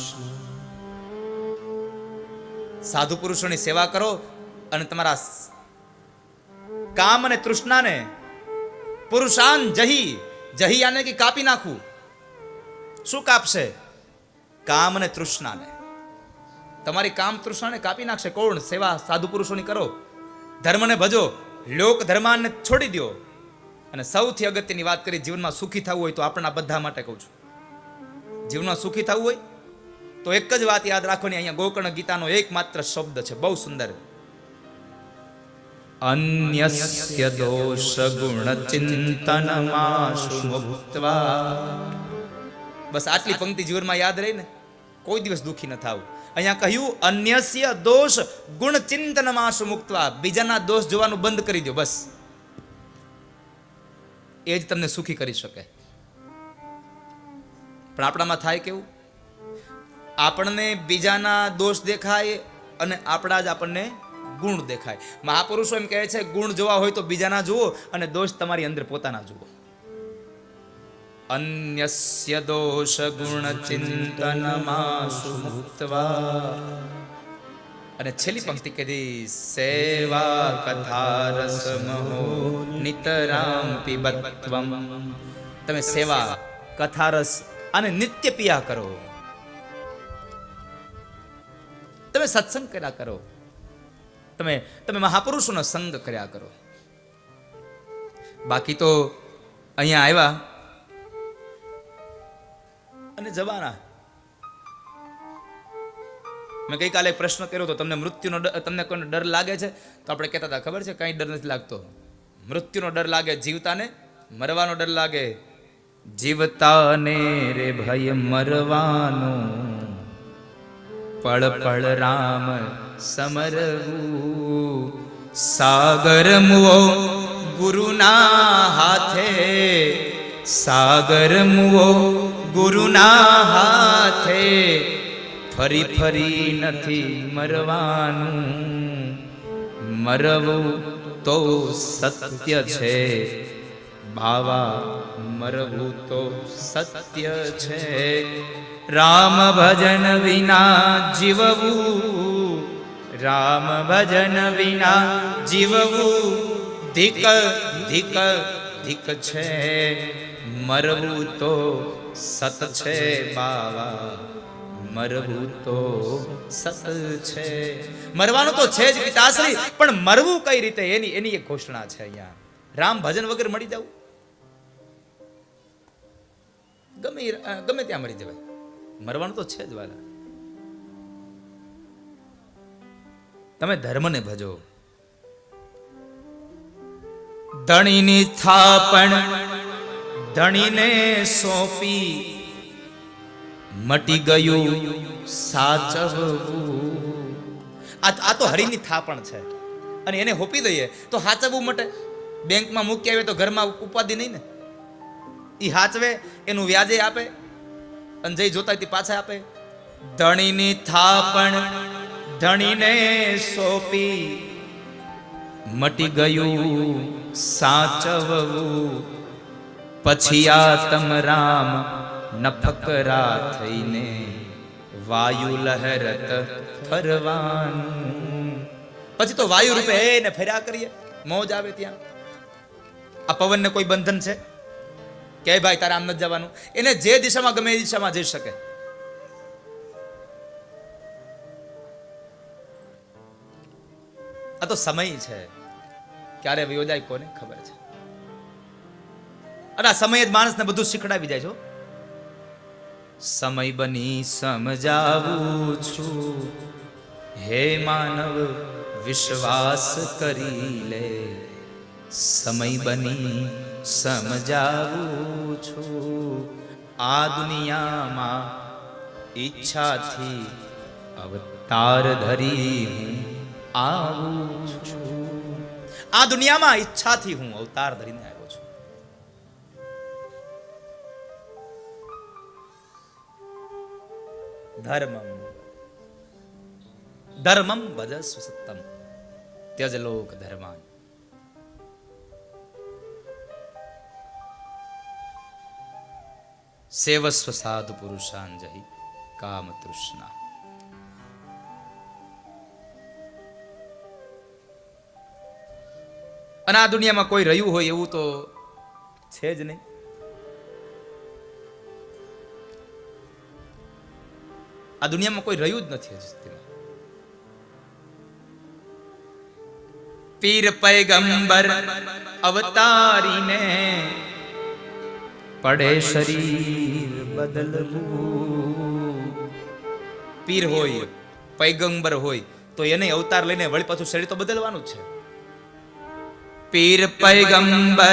સાધુ પુરુષોની સેવા કરો અને તમારા કામ અને તૃષ્ણાને, પુરુષાન જહી, જહી આને કે કાપી નાખવું. શું કાપશે? કામ અને તૃષ્ણાને. તમારી કામ તૃષ્ણાને કાપી નાખશે કોણ? સેવા સાધુ પુરુષોની કરો, ધર્મને ભજો, લોક ધર્માને છોડી દો. અને સૌથી અગત્યની વાત કરી, જીવનમાં સુખી થવું હોય તો આપણા બધા માટે કહું છું, જીવનમાં સુખી થવું હોય તો એક જ વાત યાદ રાખવાની. અહીંયા ગોકર્ણ ગીતાનો એકમાત્ર શબ્દ છે, બહુ સુંદર. અન્યસ્ય દોષ ગુણ ચિંતનમાશુ મુક્ત્વા. બસ આટલી પંક્તિ જીવનમાં યાદ રહી ને, કોઈ દિવસ દુઃખી ન થાવ. અહીંયા કહ્યું, અન્યસ્ય દોષ ગુણ ચિંતનમાશુ મુક્ત્વા. બીજાના દોષ જોવાનું બંધ કરી દો, બસ એ જ તમને સુખી કરી શકે. પણ આપણામાં થાય કેવું? આપણને બીજાના દોષ દેખાય અને આપણા જ આપણને ગુણ દેખાય. મહાપુરુષો એમ કહે છે, ગુણ જોવા હોય તો બીજાના જુઓ અને દોષ તમારી અંદર પોતાના જુઓ. અન્યસ્ય દોષ ગુણ ચિંતનમાશુ મુક્ત્વા. અને છેલ્લી પંક્તિ કીધી, સેવા કથા રસમહો નિતરામ પિબત્વમ. તમે સેવા કથા રસ અને નિત્ય પિયા કરો, તમે સત્સંગ કર્યા કરો, તમે મહાપુરુષોનો સંગ કર્યા કરો. બાકી તો અહીંયા આવ્યા અને જવાના. મેં ગઈકાલે એક પ્રશ્ન કર્યો હતો, તમને મૃત્યુનો તમને કોઈને ડર લાગે છે? તો આપણે કહેતા હતા, ખબર છે કાંઈ ડર નથી લાગતો. મૃત્યુનો ડર લાગે, જીવતાને મરવાનો ડર લાગે. જીવતાને રે ભય મરવાનો, પળ પળ રામ સમરવું. સાગર મુઓ ગુરુના હાથે, સાગર મુઓ ગુરુના હાથે. ફરી ફરી નથી મરવાનું, મરવું તો સત્ય છે બાવા, મરવું તો સત્ય છે. રામ ભજન વિના જીવવું, રામ ભજન વિના જીવવું ધીક ધીક ધીક છે. મરવું તો સત છે બાવા, મરવું તો સત છે. મરવાનું તો છે જ પિતાશ્રી, પણ મરવું કઈ રીતે એની એક ઘોષણા છે અહીંયા. રામ ભજન વગર મળી જવું, ગમે ત્યાં મળી જવાય. મરવાનું તો છે જ વાલા. તમે ધર્મને ભજો. ધણીની થાપણ ધણીને સોંપી, મટી ગયું સાચવવું. આ તો હરિની થાપણ છે અને એને હોપી દઈએ તો સાચવવું મટે. બેંકમાં મૂકી આવે તો ઘરમાં ઉપાધિ નહીં ને. એ હાચવે, એનું વ્યાજે આપે અને જઈ જોતા પાછા આપે. ધણીની થાપણ ધણીને સોંપી, મટી ગયું સાચવવું. પછી આ તમ રામ નફકરા થઈને, વાયુ લહેરત ફરવાનું. પછી તો વાયુ રૂપે એને ફર્યા કરીએ, મોજ આવે ત્યાં. આ પવનને કોઈ બંધન છે કે ભાઈ તારે આમ નથી જવાનું? એને જે દિશામાં ગમે એ દિશામાં જઈ શકે. આ તો સમય છે, ક્યારે વયો જાય કોને ખબર છે. અને આ સમય જ માણસને બધું શીખડાવી જાય છે. સમય બની સમજાવું છું, હે માનવ વિશ્વાસ કરી લે. સમય બની સમજાવું છું, આ દુનિયામાં ઈચ્છાથી અવતાર ધરી હું આવું છું. આ દુનિયામાં ઈચ્છાથી હું અવતાર ધરીને આવ્યો છું. ધર્મમ ભજસ્વ સત્તમ ત્યજ લોક ધર્માન. સેવસ્વ સાધુ પુરુષાન જહી કામ તૃષ્ણા. અને આ દુનિયામાં કોઈ રહ્યું હોય એવું તો છે જ નહીં. આ દુનિયામાં કોઈ રહ્યું જ નથી. પીર પૈગંબર અવતારીને પડે શરીર બદલવું. પીર હોય, પૈગંબર હોય તો એને અવતાર લઈને વળી પાછું શરીર તો બદલવાનું જ છે. પીર પૈગંબર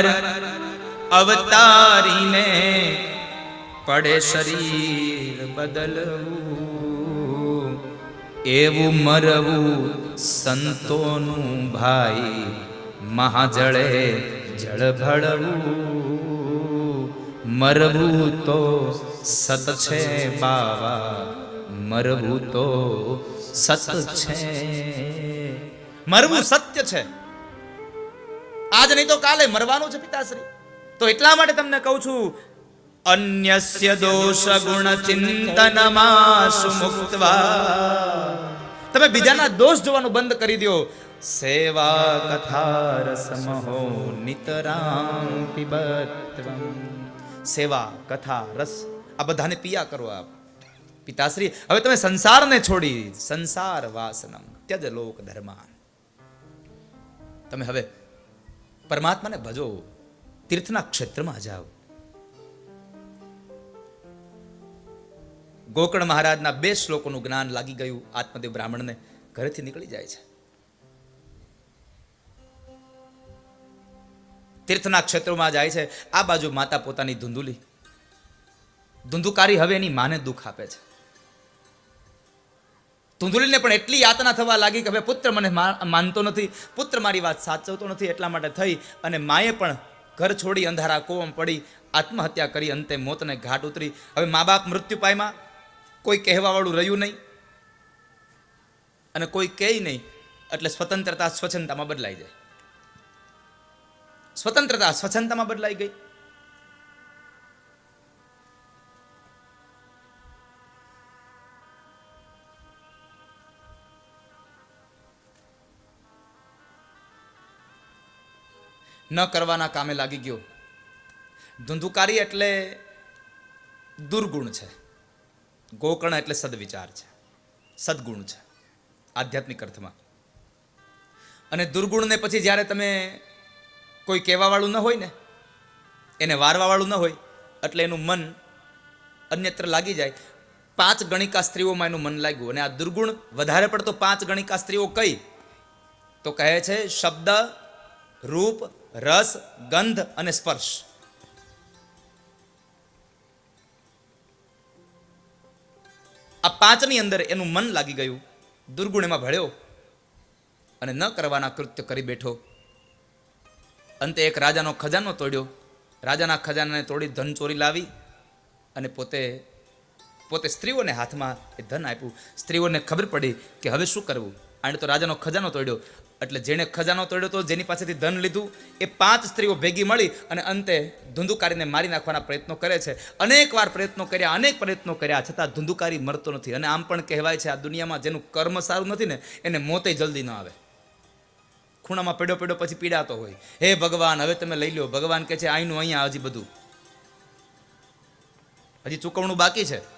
અવતારીને પડે શરીર બદલવું. એવું મરવું સંતોનું ભાઈ, મહાજળે જળ ભળવું. મરવું તો સત છે બાવા, મરવું તો સત છે. મરવું સત્ય છે. આજ નહીં તો કાલે મરવાનું છે પિતાશ્રી. તો એટલા માટે તમને કહું છું, અન્યસ્ય દોષ ગુણ ચિંતનમાશુ મુક્તવા. તમે બીજાના દોષ જોવાનું બંધ કરી દો. સેવા કથા રસમહો નિતરામ પિબત્વમ. સેવા કથા રસ આ બધાને પિયા કરો આપ પિતાશ્રી. હવે તમે સંસારને છોડી, સંસાર વાસનમ ત્યજ લોક ધર્માન. તમે હવે પરમાત્માને ભજો. તીર્થના ક્ષેત્રમાં જાઓ. ગોકર્ણ મહારાજના 2 શ્લોકોનું જ્ઞાન લાગી ગયું આત્મદેવ બ્રાહ્મણને. ઘરેથી નીકળી જાય છે. તીર્થના ક્ષેત્રોમાં જાય છે. આ બાજુ માતા પોતાની ધુંધુલી, ધુંધુકારી હવે એની માને દુઃખ આપે છે. ધુંધુલીને પણ એટલી યાતના થવા લાગી કે હવે પુત્ર મને માનતો નથી, પુત્ર મારી વાત સાચવતો નથી. એટલા માટે થઈ અને માએ પણ ઘર છોડી અંધારા કોવમ પડી આત્મહત્યા કરી. અંતે મોતને ઘાટ ઉતરી. હવે મા બાપ મૃત્યુ પામ્યા, કોઈ કહેવાવાળું રહ્યું નહીં અને કોઈ કહે નહીં. એટલે સ્વતંત્રતા સ્વચ્છંદતામાં બદલાઈ જાય. સ્વતંત્રતા સ્વચ્છંદતામાં બદલાઈ ગઈ. ન કરવાના કામે લાગી ગયો. ધુંધુકારી એટલે દુર્ગુણ છે, ગોકર્ણ એટલે સદવિચાર છે, સદગુણ છે આધ્યાત્મિક અર્થમાં. અને દુર્ગુણને પછી જ્યારે તમે કોઈ કહેવાવાળું ન હોય ને, એને વારવાવાળું ન હોય, એટલે એનું મન અન્યત્ર લાગી જાય. 5 ગણિકા સ્ત્રીઓમાં એનું મન લાગ્યું. અને આ દુર્ગુણ વધારે પડતો 5 ગણિકા સ્ત્રીઓ કઈ તો કહે છે શબ્દ, રૂપ, રસ, ગંધ અને સ્પર્શ. આ 5ની અંદર એનું મન લાગી ગયું. દુર્ગુણ એમાં ભળ્યો અને ન કરવાના કૃત્ય કરી બેઠો. અંતે એક રાજાનો ખજાનો તોડ્યો. રાજાના ખજાનાને તોડી ધન ચોરી લાવી અને પોતે સ્ત્રીઓને હાથમાં એ ધન આપ્યું. સ્ત્રીઓને ખબર પડી કે હવે શું કરવું. આણે તો રાજાનો ખજાનો તોડ્યો. એટલે જેણે ખજાનો તોડ્યો તો, જેની પાસેથી ધન લીધું, એ 5 સ્ત્રીઓ ભેગી મળી અને અંતે ધુંધુકારીને મારી નાખવાના પ્રયત્નો કરે છે. અનેક વાર પ્રયત્નો કર્યા, છતાં ધુંધુકારી મરતો નથી. અને આમ પણ કહેવાય છે આ દુનિયામાં જેનું કર્મ સારું નથી ને એને મોતે જલ્દી ન આવે. ખૂણામાં પડ્યો પછી પીડાતો હોય, હે ભગવાન હવે તમે લઈ લો. ભગવાન કહે છે અહીંનું અહીંયા, હજી બધું હજી ચૂકવણું બાકી છે.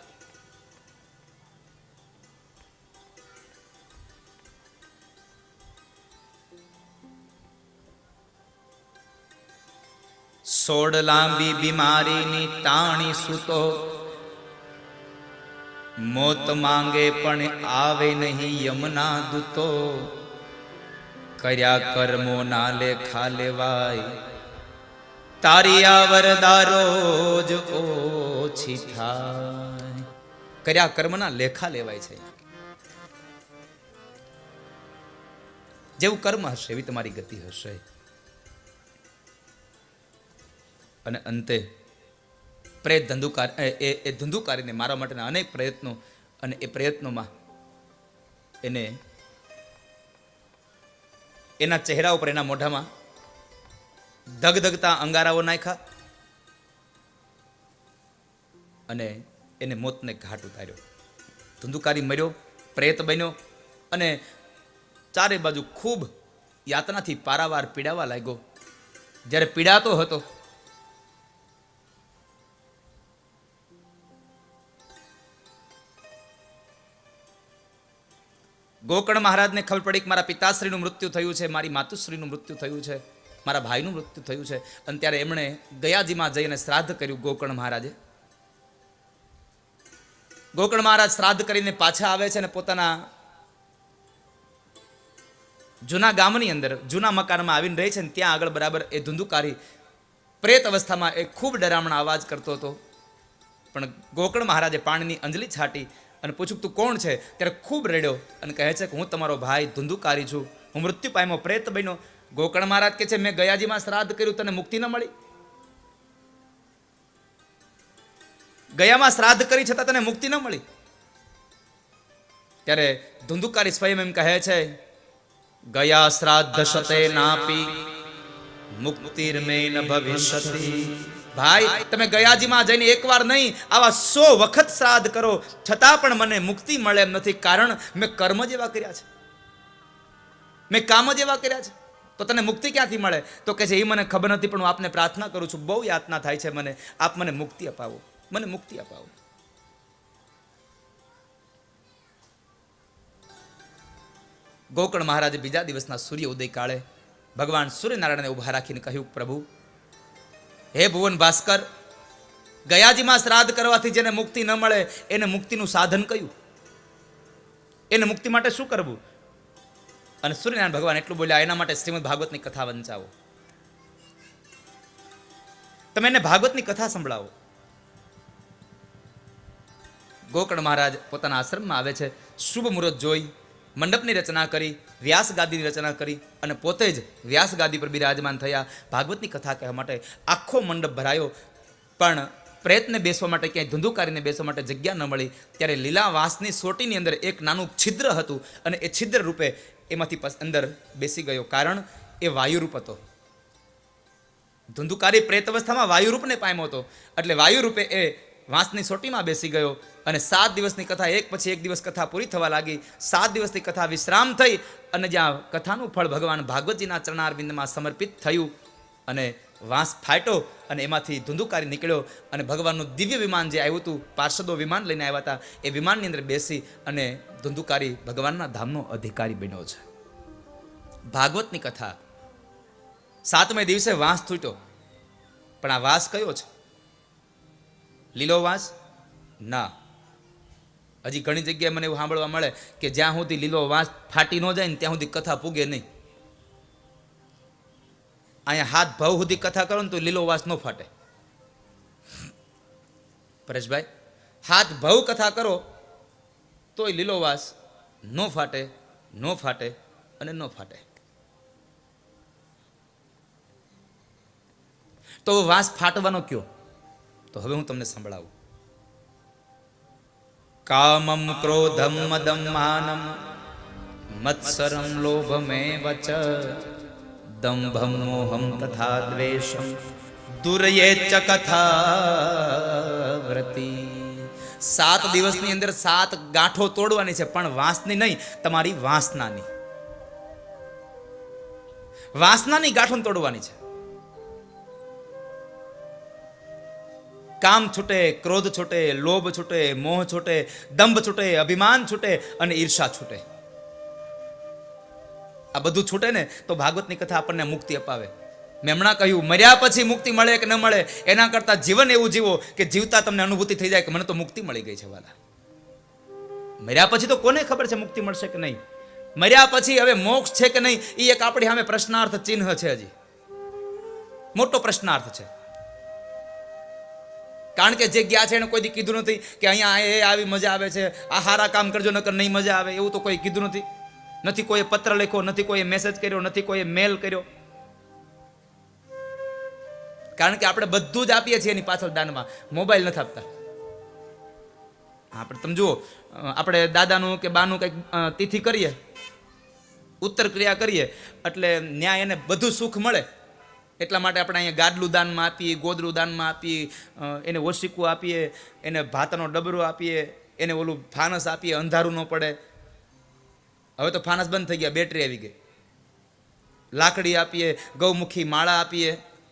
સોડ લાંબી બીમારીની તાણી સૂતો, મોત માંગે પણ આવે નહીં યમના દૂતો. કર્યા કર્મો ના લેખા લેવાય, તારી આવરદા રોજ ઓછી થાય. કર્યા કર્મના લેખા લેવાય છે. જેવું કર્મ હશે એવી તમારી ગતિ હશે. અને અંતે પ્રેત ધુંધુકારીને મારવા માટેના અનેક પ્રયત્નો, અને એ પ્રયત્નોમાં એના ચહેરા ઉપર, એના મોઢામાં ધગધગતા અંગારાઓ નાખ્યા અને એને મોતને ઘાટ ઉતાર્યો. ધુંધુકારી મર્યો, પ્રેત બન્યો અને ચારે બાજુ ખૂબ યાતનાથી પારાવાર પીડાવા લાગ્યો. જ્યારે પીડાતો હતો ગોકર્ણ મહારાજને ખબર પડી કે મારા પિતાશ્રીનું મૃત્યુ થયું છે, મારી માતુશ્રીનું મૃત્યુ થયું છે, મારા ભાઈનું મૃત્યુ થયું છે. અને ત્યારે એમણે ગયાજીમાં જઈને શ્રાદ્ધ કર્યું. ગોકર્ણ મહારાજે ગોકર્ણ મહારાજ શ્રાદ્ધ કરીને પાછા આવે છે અને પોતાના જૂના ગામની અંદર, જૂના મકાનમાં આવીને રહે છે. ને ત્યાં આગળ બરાબર એ ધુંધુકારી પ્રેત અવસ્થામાં એ ખૂબ ડરામણા અવાજ કરતો હતો. પણ ગોકર્ણ મહારાજે પાણીની અંજલી છાટી અને પૂછ્યું તું કોણ છે? ત્યારે ખૂબ રડ્યો અને કહે છે કે હું તમારો ભાઈ ધુંધુકારી છું, હું મૃત્યુ પામ્યો, પ્રેત બન્યો. ગોકર્ણ મહારાજ કહે છે મેં ગયાજીમાં શ્રાદ્ધ કર્યું, તને મુક્તિ ન મળી? ગયામાં શ્રાદ્ધ કરી છતાં તને મુક્તિ ન મળી? ત્યારે ધુંધુકારી સ્વયં એમ કહે છે ગયા શ્રાદ્ધ શતે નાપી મુક્તિર્મે ન ભવિષ્યતિ. ભાઈ તમે ગયાજીમાં જઈને એકવાર નહીં, આવા 100 વખત શ્રાદ્ધ કરો છતાં પણ મને મુક્તિ મળે એમ નથી. કારણ મેં કર્મ જેવા કર્યા છે, મેં કામ જેવા કર્યા છે. તો તને મુક્તિ ક્યાંથી મળે? તો કહે છે એ મને ખબર નથી, પણ હું આપને પ્રાર્થના કરું છું, બહુ યાતના થાય છે મને, આપ મને મુક્તિ અપાવો, મને મુક્તિ અપાવો. ગોકર્ણ મહારાજે બીજા દિવસના સૂર્ય ઉદય કાળે ભગવાન સૂર્યનારાયણને ઉભા રાખીને કહ્યું પ્રભુ હે ભુવન ભાસ્કર, ગયાજીમાં શ્રાદ્ધ કરવાથી જેને મુક્તિ ન મળે એને મુક્તિનું સાધન કયું? એને મુક્તિ માટે શું કરવું? અને સૂર્યનારાયણ ભગવાન એટલું બોલ્યા, એના માટે શ્રીમદ ભાગવતની કથા વંચાવો. તમે એને ભાગવતની કથા સંભળાવો. ગોકર્ણ મહારાજ પોતાના આશ્રમમાં આવે છે. શુભ મુહૂર્ત જોઈ મંડપની રચના કરી, વ્યાસ ગાદીની રચના કરી અને પોતે જ વ્યાસ ગાદી પર બિરાજમાન થયા. ભાગવતની કથા કહેવા માટે આખો મંડપ ભરાયો. પણ પ્રેતને બેસવા માટે, ક્યાંય ધુંધુકારીને બેસવા માટે જગ્યા ન મળી. ત્યારે લીલા વાંસની સોટીની અંદર એક નાનું છિદ્ર હતું અને એ છિદ્ર રૂપે એમાંથી અંદર બેસી ગયો. કારણ એ વાયુરૂપ હતો. ધુંધુકારી પ્રેત અવસ્થામાં વાયુરૂપને પામ્યો હતો, એટલે વાયુરૂપે એ વાંસની સોટીમાં બેસી ગયો. અને 7 દિવસની કથા એક પછી એક દિવસ કથા પૂરી થવા લાગી. 7 દિવસની કથા વિશ્રામ થઈ અને જ્યાં કથાનું ફળ ભગવાન ભાગવતજીના ચરણારવિંદમાં સમર્પિત થયું અને વાંસ ફાટ્યો અને એમાંથી ધુંધુકારી નીકળ્યો અને ભગવાનનું દિવ્ય વિમાન જે આવ્યું હતું, પાર્ષદો વિમાન લઈને આવ્યા હતા, એ વિમાનની અંદર બેસી અને ધુંધુકારી ભગવાનના ધામનો અધિકારી બન્યો છે. ભાગવતની કથા 7મે દિવસે વાંસ તૂટ્યો. પણ આ વાંસ કયો છે? લીલો વાંસ? ના. હજી ઘણી જગ્યાએ મને એવું સાંભળવા મળે કે જ્યાં સુધી લીલો વાંસ ફાટી ન જાય ને ત્યાં સુધી કથા પૂગે નહીં. અહીંયા હાથ ભાવ સુધી કથા કરો ને તો લીલો વાંસ ન ફાટે. પરેશભાઈ, હાથ ભાવ કથા કરો તોય લીલો વાંસ ન ફાટે, ન ફાટે અને ન ફાટે. તો વાંસ ફાટવાનો કયો? તો હવે હું તમને સંભળાવું. કામમ ક્રોધમ મદમ માનમ મત્સરમ લોભમેવ ચ દંભમ મોહમ તથા દ્વેષમ દુર્યેચ કથાવ્રતિ. 7 દિવસની અંદર 7 ગાંઠો તોડવાની છે, પણ વાંસની નહીં, તમારી વાસનાની. વાસનાની ગાંઠો તોડવાની છે. કામ છૂટે, ક્રોધ છૂટે, લોભ છૂટે, મોહ છૂટે, દંભ છૂટે, અભિમાન છૂટે અને ઈર્ષા છૂટે. આ બધું છૂટે ને તો ભાગવતની કથા આપણને મુક્તિ અપાવે. મેં હમણાં કહ્યું, મર્યા પછી મુક્તિ મળે કે ન મળે એના કરતાં જીવન એવું જીવો કે જીવતા તમને અનુભૂતિ થઈ જાય કે મને તો મુક્તિ મળી ગઈ છે. વાલા, મર્યા પછી તો કોને ખબર છે મુક્તિ મળશે કે નહીં? મર્યા પછી હવે મોક્ષ છે કે નહીં એ એક આપણી સામે પ્રશ્નાર્થ ચિહ્ન છે. હજી મોટો પ્રશ્નાર્થ છે. કારણ કે જે ગયા છે એને કોઈ દી કીધું નથી કે અહીંયા એ આવી મજા આવે છે, આ સારા કામ કરજો નકર નહીં મજા આવે, એવું તો કોઈ કીધું નથી. નથી કોઈએ પત્ર લખ્યો, નથી કોઈએ મેસેજ કર્યો, નથી કોઈએ મેલ કર્યો. કારણ કે આપણે બધું જ આપીએ છીએ એની પાછળ દાનમાં. મોબાઈલ નથી આપતા આપણે. તમે જુઓ, આપણે દાદાનું કે બાનું કંઈક તિથિ કરીએ, ઉત્તર ક્રિયા કરીએ, એટલે ન્યાય એને બધું સુખ મળે. એટલા માટે આપણે અહીંયા ગાડલું દાનમાં આપીએ, ગોદડું દાનમાં આપીએ, એને ઓશિકું આપીએ, એને ભાતનો ડબરો આપીએ, એને ઓલું ફાનસ આપીએ, અંધારું ન પડે. હવે તો ફાનસ બંધ થઈ ગયા, બેટરી આવી ગઈ. લાકડી આપીએ, ગૌમુખી માળા આપીએ.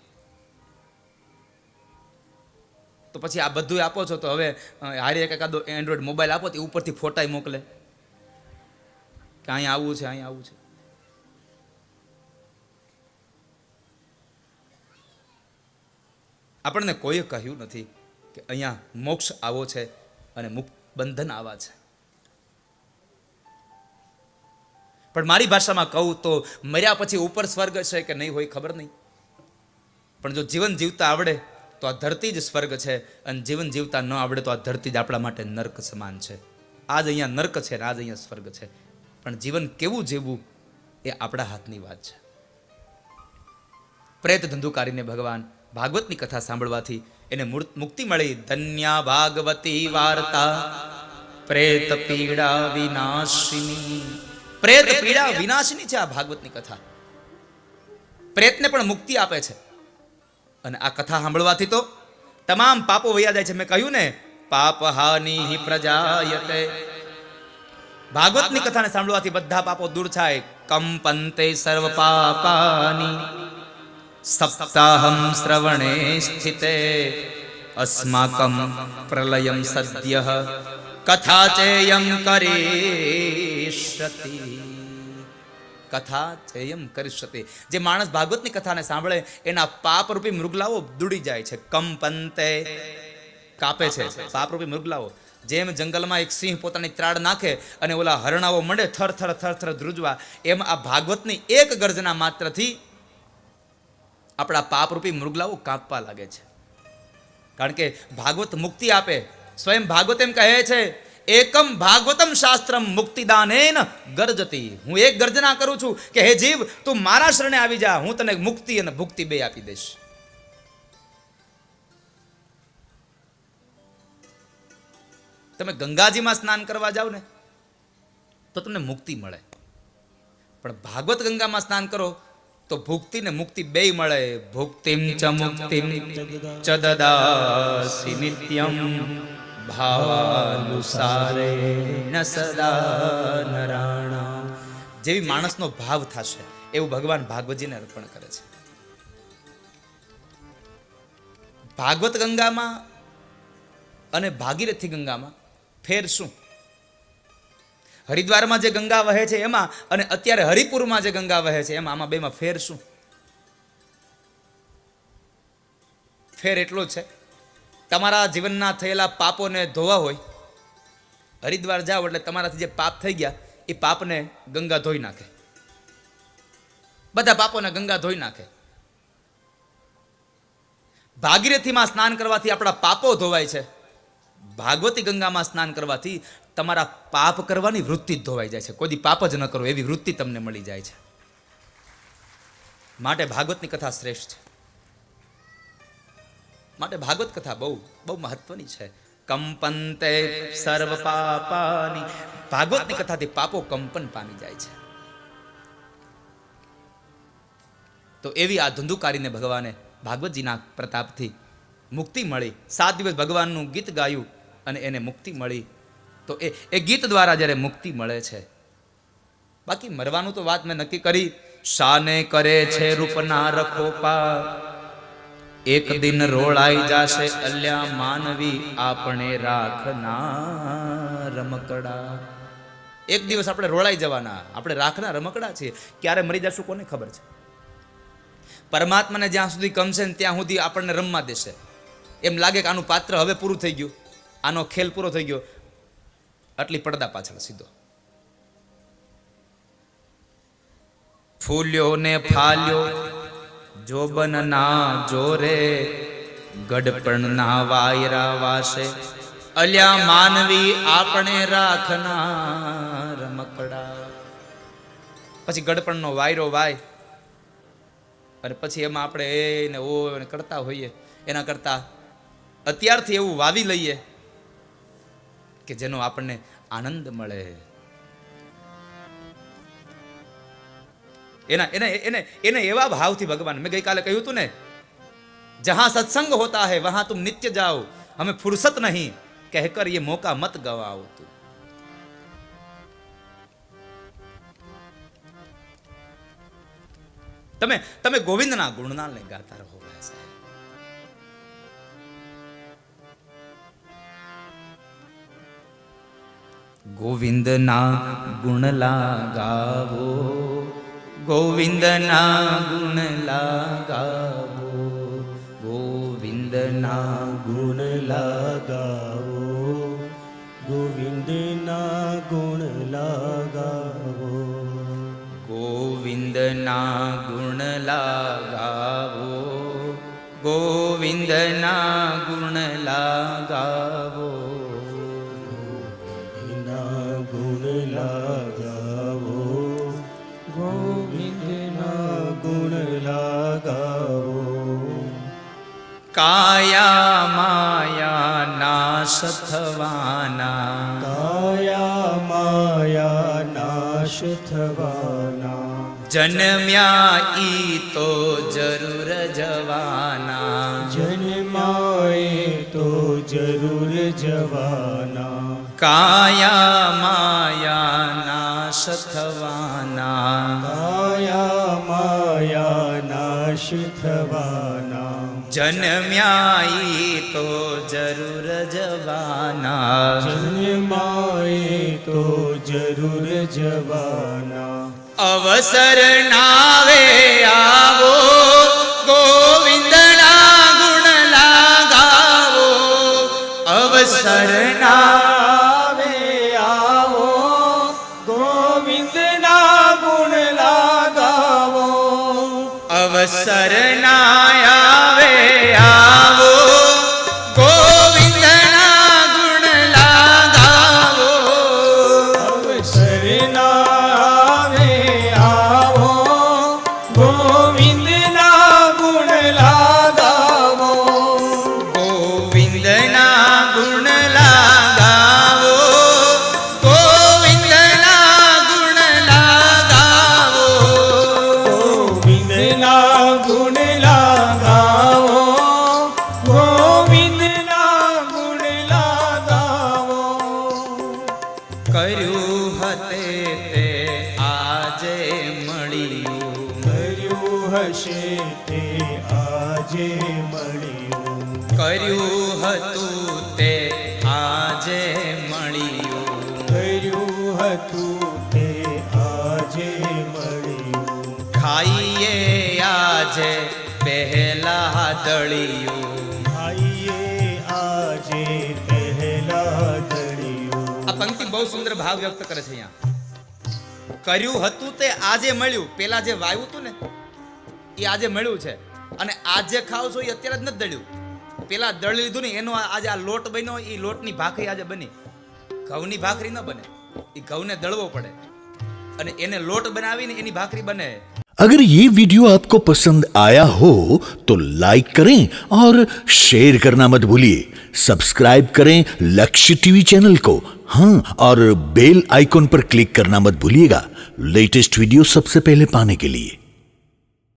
તો પછી આ બધું આપો છો તો હવે હારે એકાદો એન્ડ્રોઈડ મોબાઈલ આપો તો ઉપરથી ફોટા મોકલે કે અહીંયા આવું છે, અહીંયા આવું છે. આપણને કોઈએ કહ્યું નથી કે અહીંયા મોક્ષ આવો છે અને મુક્ત બંધન આવા છે. પણ મારી ભાષામાં કહું તો મર્યા પછી ઉપર સ્વર્ગ છે કે નહીં હોય ખબર નહીં, પણ જો જીવન જીવતા આવડે તો આ ધરતી જ સ્વર્ગ છે, અને જીવન જીવતા ન આવડે તો આ ધરતી જ આપણા માટે નર્ક સમાન છે. આજ અહીંયા નર્ક છે ને આજ અહીંયા સ્વર્ગ છે, પણ જીવન કેવું જીવવું એ આપણા હાથની વાત છે. પ્રેત ધંધુકારીને ભગવાન ભાગવતની કથા સાંભળવાથી એને મુક્તિ મળી. ધન્યા ભાગવતી વાર્તા પ્રેત પીડા વિનાશિની. પ્રેત પીડા વિનાશિની છે આ ભાગવતની કથા. પ્રેતને પણ મુક્તિ આપે છે. અને આ કથા સાંભળવાથી તો તમામ પાપો વયા જાય છે. મેં કહ્યું ને, પાપ હાનિ પ્રજાયતે. ભાગવતની કથાને સાંભળવાથી બધા પાપો દૂર થાય. કંપંતે સર્વ પાપાની સપ્તાહમ શ્રવણે સ્થિતે અસ્માકમ પ્રલયમ સદ્ય કથા ચેયમ કરીષ્યતિ. કથા ચેયમ કરિષ્યતે. જે માણસ ભાગવતની કથાને સાંભળે એના પાપરૂપી મૃગલાઓ દુડી જાય છે. કંપંતે, કાપે છે પાપરૂપી મૃગલાઓ. જેમ જંગલમાં એક સિંહ પોતાની ત્રાડ નાખે અને ઓલા હરણાઓ મંડે થર થર થર થર ધ્રુજવા, એમ આ ભાગવતની એક ગર્જના માત્રથી આપણા પાપરૂપી મૃગલાઓ કાપવા લાગે છે. કારણ કે ભાગવત મુક્તિ આપે. સ્વયં ભાગવત એમ કહે છે, એકમ ભાગવતમ શાસ્ત્રમ મુક્તિદાનેન ગર્જતી. હું એક ગર્જના કરું છું કે હે જીવ, તું મારા શરણે આવી જા, હું તને મુક્તિ અને ભુક્તિ બે આપી દઈશ. તમે ગંગાજીમાં સ્નાન કરવા જાઓ ને તો તમને મુક્તિ મળે, પણ ભાગવત ગંગામાં સ્નાન કરો તો ભુક્તિ ને મુક્તિ બેય મળે. ભુક્તિમ ચ મુક્તિમ ચ દદાસી નિત્યમ ભાવાનુસારેણ સદા નરાણા. જેવી માણસનો ભાવ થશે એવું ભગવાન ભાગવતજીને અર્પણ કરે છે. ભાગવત ગંગામાં અને ભાગીરથી ગંગામાં ફેર શું? હરિદ્વારમાં જે ગંગા વહે છે એમાં અને અત્યારે હરિપુરમાં જે ગંગા વહે છે એમાં, આમાં બેમાં ફેર શું? ફેર એટલો જ છે, તમારા જીવનના થયેલા પાપોને ધોવા હોય, હરિદ્વાર જાઓ એટલે તમારાથી જે પાપ થઈ ગયા એ પાપને ગંગા ધોઈ નાખે. બધા પાપોને ગંગા ધોઈ નાખે. ભાગીરથીમાં સ્નાન કરવાથી આપણા પાપો ધોવાય છે. ભાગવતી ગંગામાં સ્નાન કરવાથી તમારા પાપ કરવાની વૃત્તિ જ ધોવાઈ જાય છે. કોઈ દી પાપ જ ન કરો એવી વૃત્તિ તમને મળી જાય છે. માટે ભાગવતની કથા શ્રેષ્ઠ છે. માટે ભાગવત કથા બહુ બહુ મહત્વની છે. કંપનતે સર્વ પાપાની. ભાગવતની કથાથી પાપો કંપન પામી જાય છે. તો એવી આ ધુંધુકારીને ભગવાને ભાગવતજીના પ્રતાપથી મુક્તિ મળી. 7 દિવસ ભગવાનનું ગીત ગાયું અને એને મુક્તિ મળી. તો એ ગીત દ્વારા જ્યારે મુક્તિ મળે છે. બાકી મરવાનું તો વાત મેં નક્કી કરી. શાને કરે છે રૂપના રખોપા, એક દિન રોળાઈ જાશે અલ્યા માનવી આપણે રાખના રમકડા. એક દિવસ આપણે રોળાઈ જવાના, આપણે રાખના રમકડા છીએ. ક્યારે મરી જશું કોને ખબર છે? પરમાત્માને જ્યાં સુધી ગમશે ને ત્યાં સુધી આપણને રમવા દેશે. એમ લાગે કે આનું પાત્ર હવે પૂરું થઈ ગયું, આનો ખેલ પૂરો થઈ ગયો, આટલી પડદા પાછળ સીધો. ફૂલ્યો ને ફાલ્યો જોબન ના જોરે, ગડપણ ના વાયરા વાસે અલ્યા માનવી આપણે રાખના રમકડા. પછી ગડપણનો વાયરો વાય અને પછી એમાં આપણે એને ઓ કરતા હોઈએ. એના કરતા અત્યારથી એવું વાવી લઈએ કે જેનો આપણને આનંદ મળે. એને એવા ભાવથી ભગવાન, મેં ગઈકાલે કહ્યું હતું ને, જહાં સત્સંગ હોતા હૈ વહાં તુમ નિત્ય જાઓ, હમે ફુરસત નહીં કહેકર ये मौका मत गवाओ. તું તમે ગોવિંદના ગુણનાલને ગાતા રહો. ગોવિંદના ગુણ લાગાવો, ગોવિંદના ગુણ લાગાવો, ગોવિંદના ગુણ લાગાવો, ગોવિંદના ગુણ લાગાવો, ગોવિંદના ગુણ લાગાવો, ગોવિંદના ગુણ લાગાવો, લાગાવો, ગોવિંદના ગુણ લાગાવો. કાયા માયા નાશ થવાના, કાયા માયા નાશ થવાના, જન્મ્યા ઈ તો જરૂર જવાના, જન્માએ તો જરૂર જવાના. કાયા માયા નાશ થવાના, કાયા માયા નાશ થવાના, જન્મ્યા ઈ તો જરૂર જવાના, જન્માએ તો જરૂર જવાના. અવસર નાવે આવો ગોવિંદના ગુણ લાગાવો. અવસર નાવે આવો ગોવિંદના ગુણ લાગાવો. અવસર ના આવે આવો ગોવિંદના ગુણ લાગાવો. અવસર નાવે આવો ગોવિંદના ગુણ લાગાવો. ગોવિંદના ગુણ લાગાવો. ગોવિંદના ગુણ લાગાવો. ગોવિંદના ગુણ લાગાવો. ગોવિંદના ગુણ લાગાવો. કર્યું હતે તે આજે મળ્યું. કર્યું હશે તે આજે મળ્યું. કર્યું હતું તે આજે મળ્યું. કર્યું હતું તે આજે મળ્યું. ખાઈએ આજે પહેલા દળિયું. આઈએ આજે પહેલા દળિયું. આ પંક્તિ બહુ સુંદર ભાવ વ્યક્ત કરે છે અહીંયા. કર્યું હતું તે આજે મળ્યું. પેલા જે વાવ્યું હતું ને એ આજે મળ્યું છે, અને આજે ખાવ છો એ અત્યારે જ નથી દળ્યું. પેલા દળી લીધું ને એનો આજે આ લોટ બન્યો, એ લોટની ભાખરી આજે બની. ઘઉંની ભાખરી ન બને, એ ઘઉંને દળવો પડે અને એને લોટ બનાવીને એની ભાખરી બને. अगर ये वीडियो आपको पसंद आया हो तो लाइक करें और शेयर करना मत भूलिए. सब्सक्राइब करें लक्ष्य टीवी चैनल को. हाँ, और बेल आइकॉन पर क्लिक करना मत भूलिएगा लेटेस्ट वीडियो सबसे पहले पाने के लिए.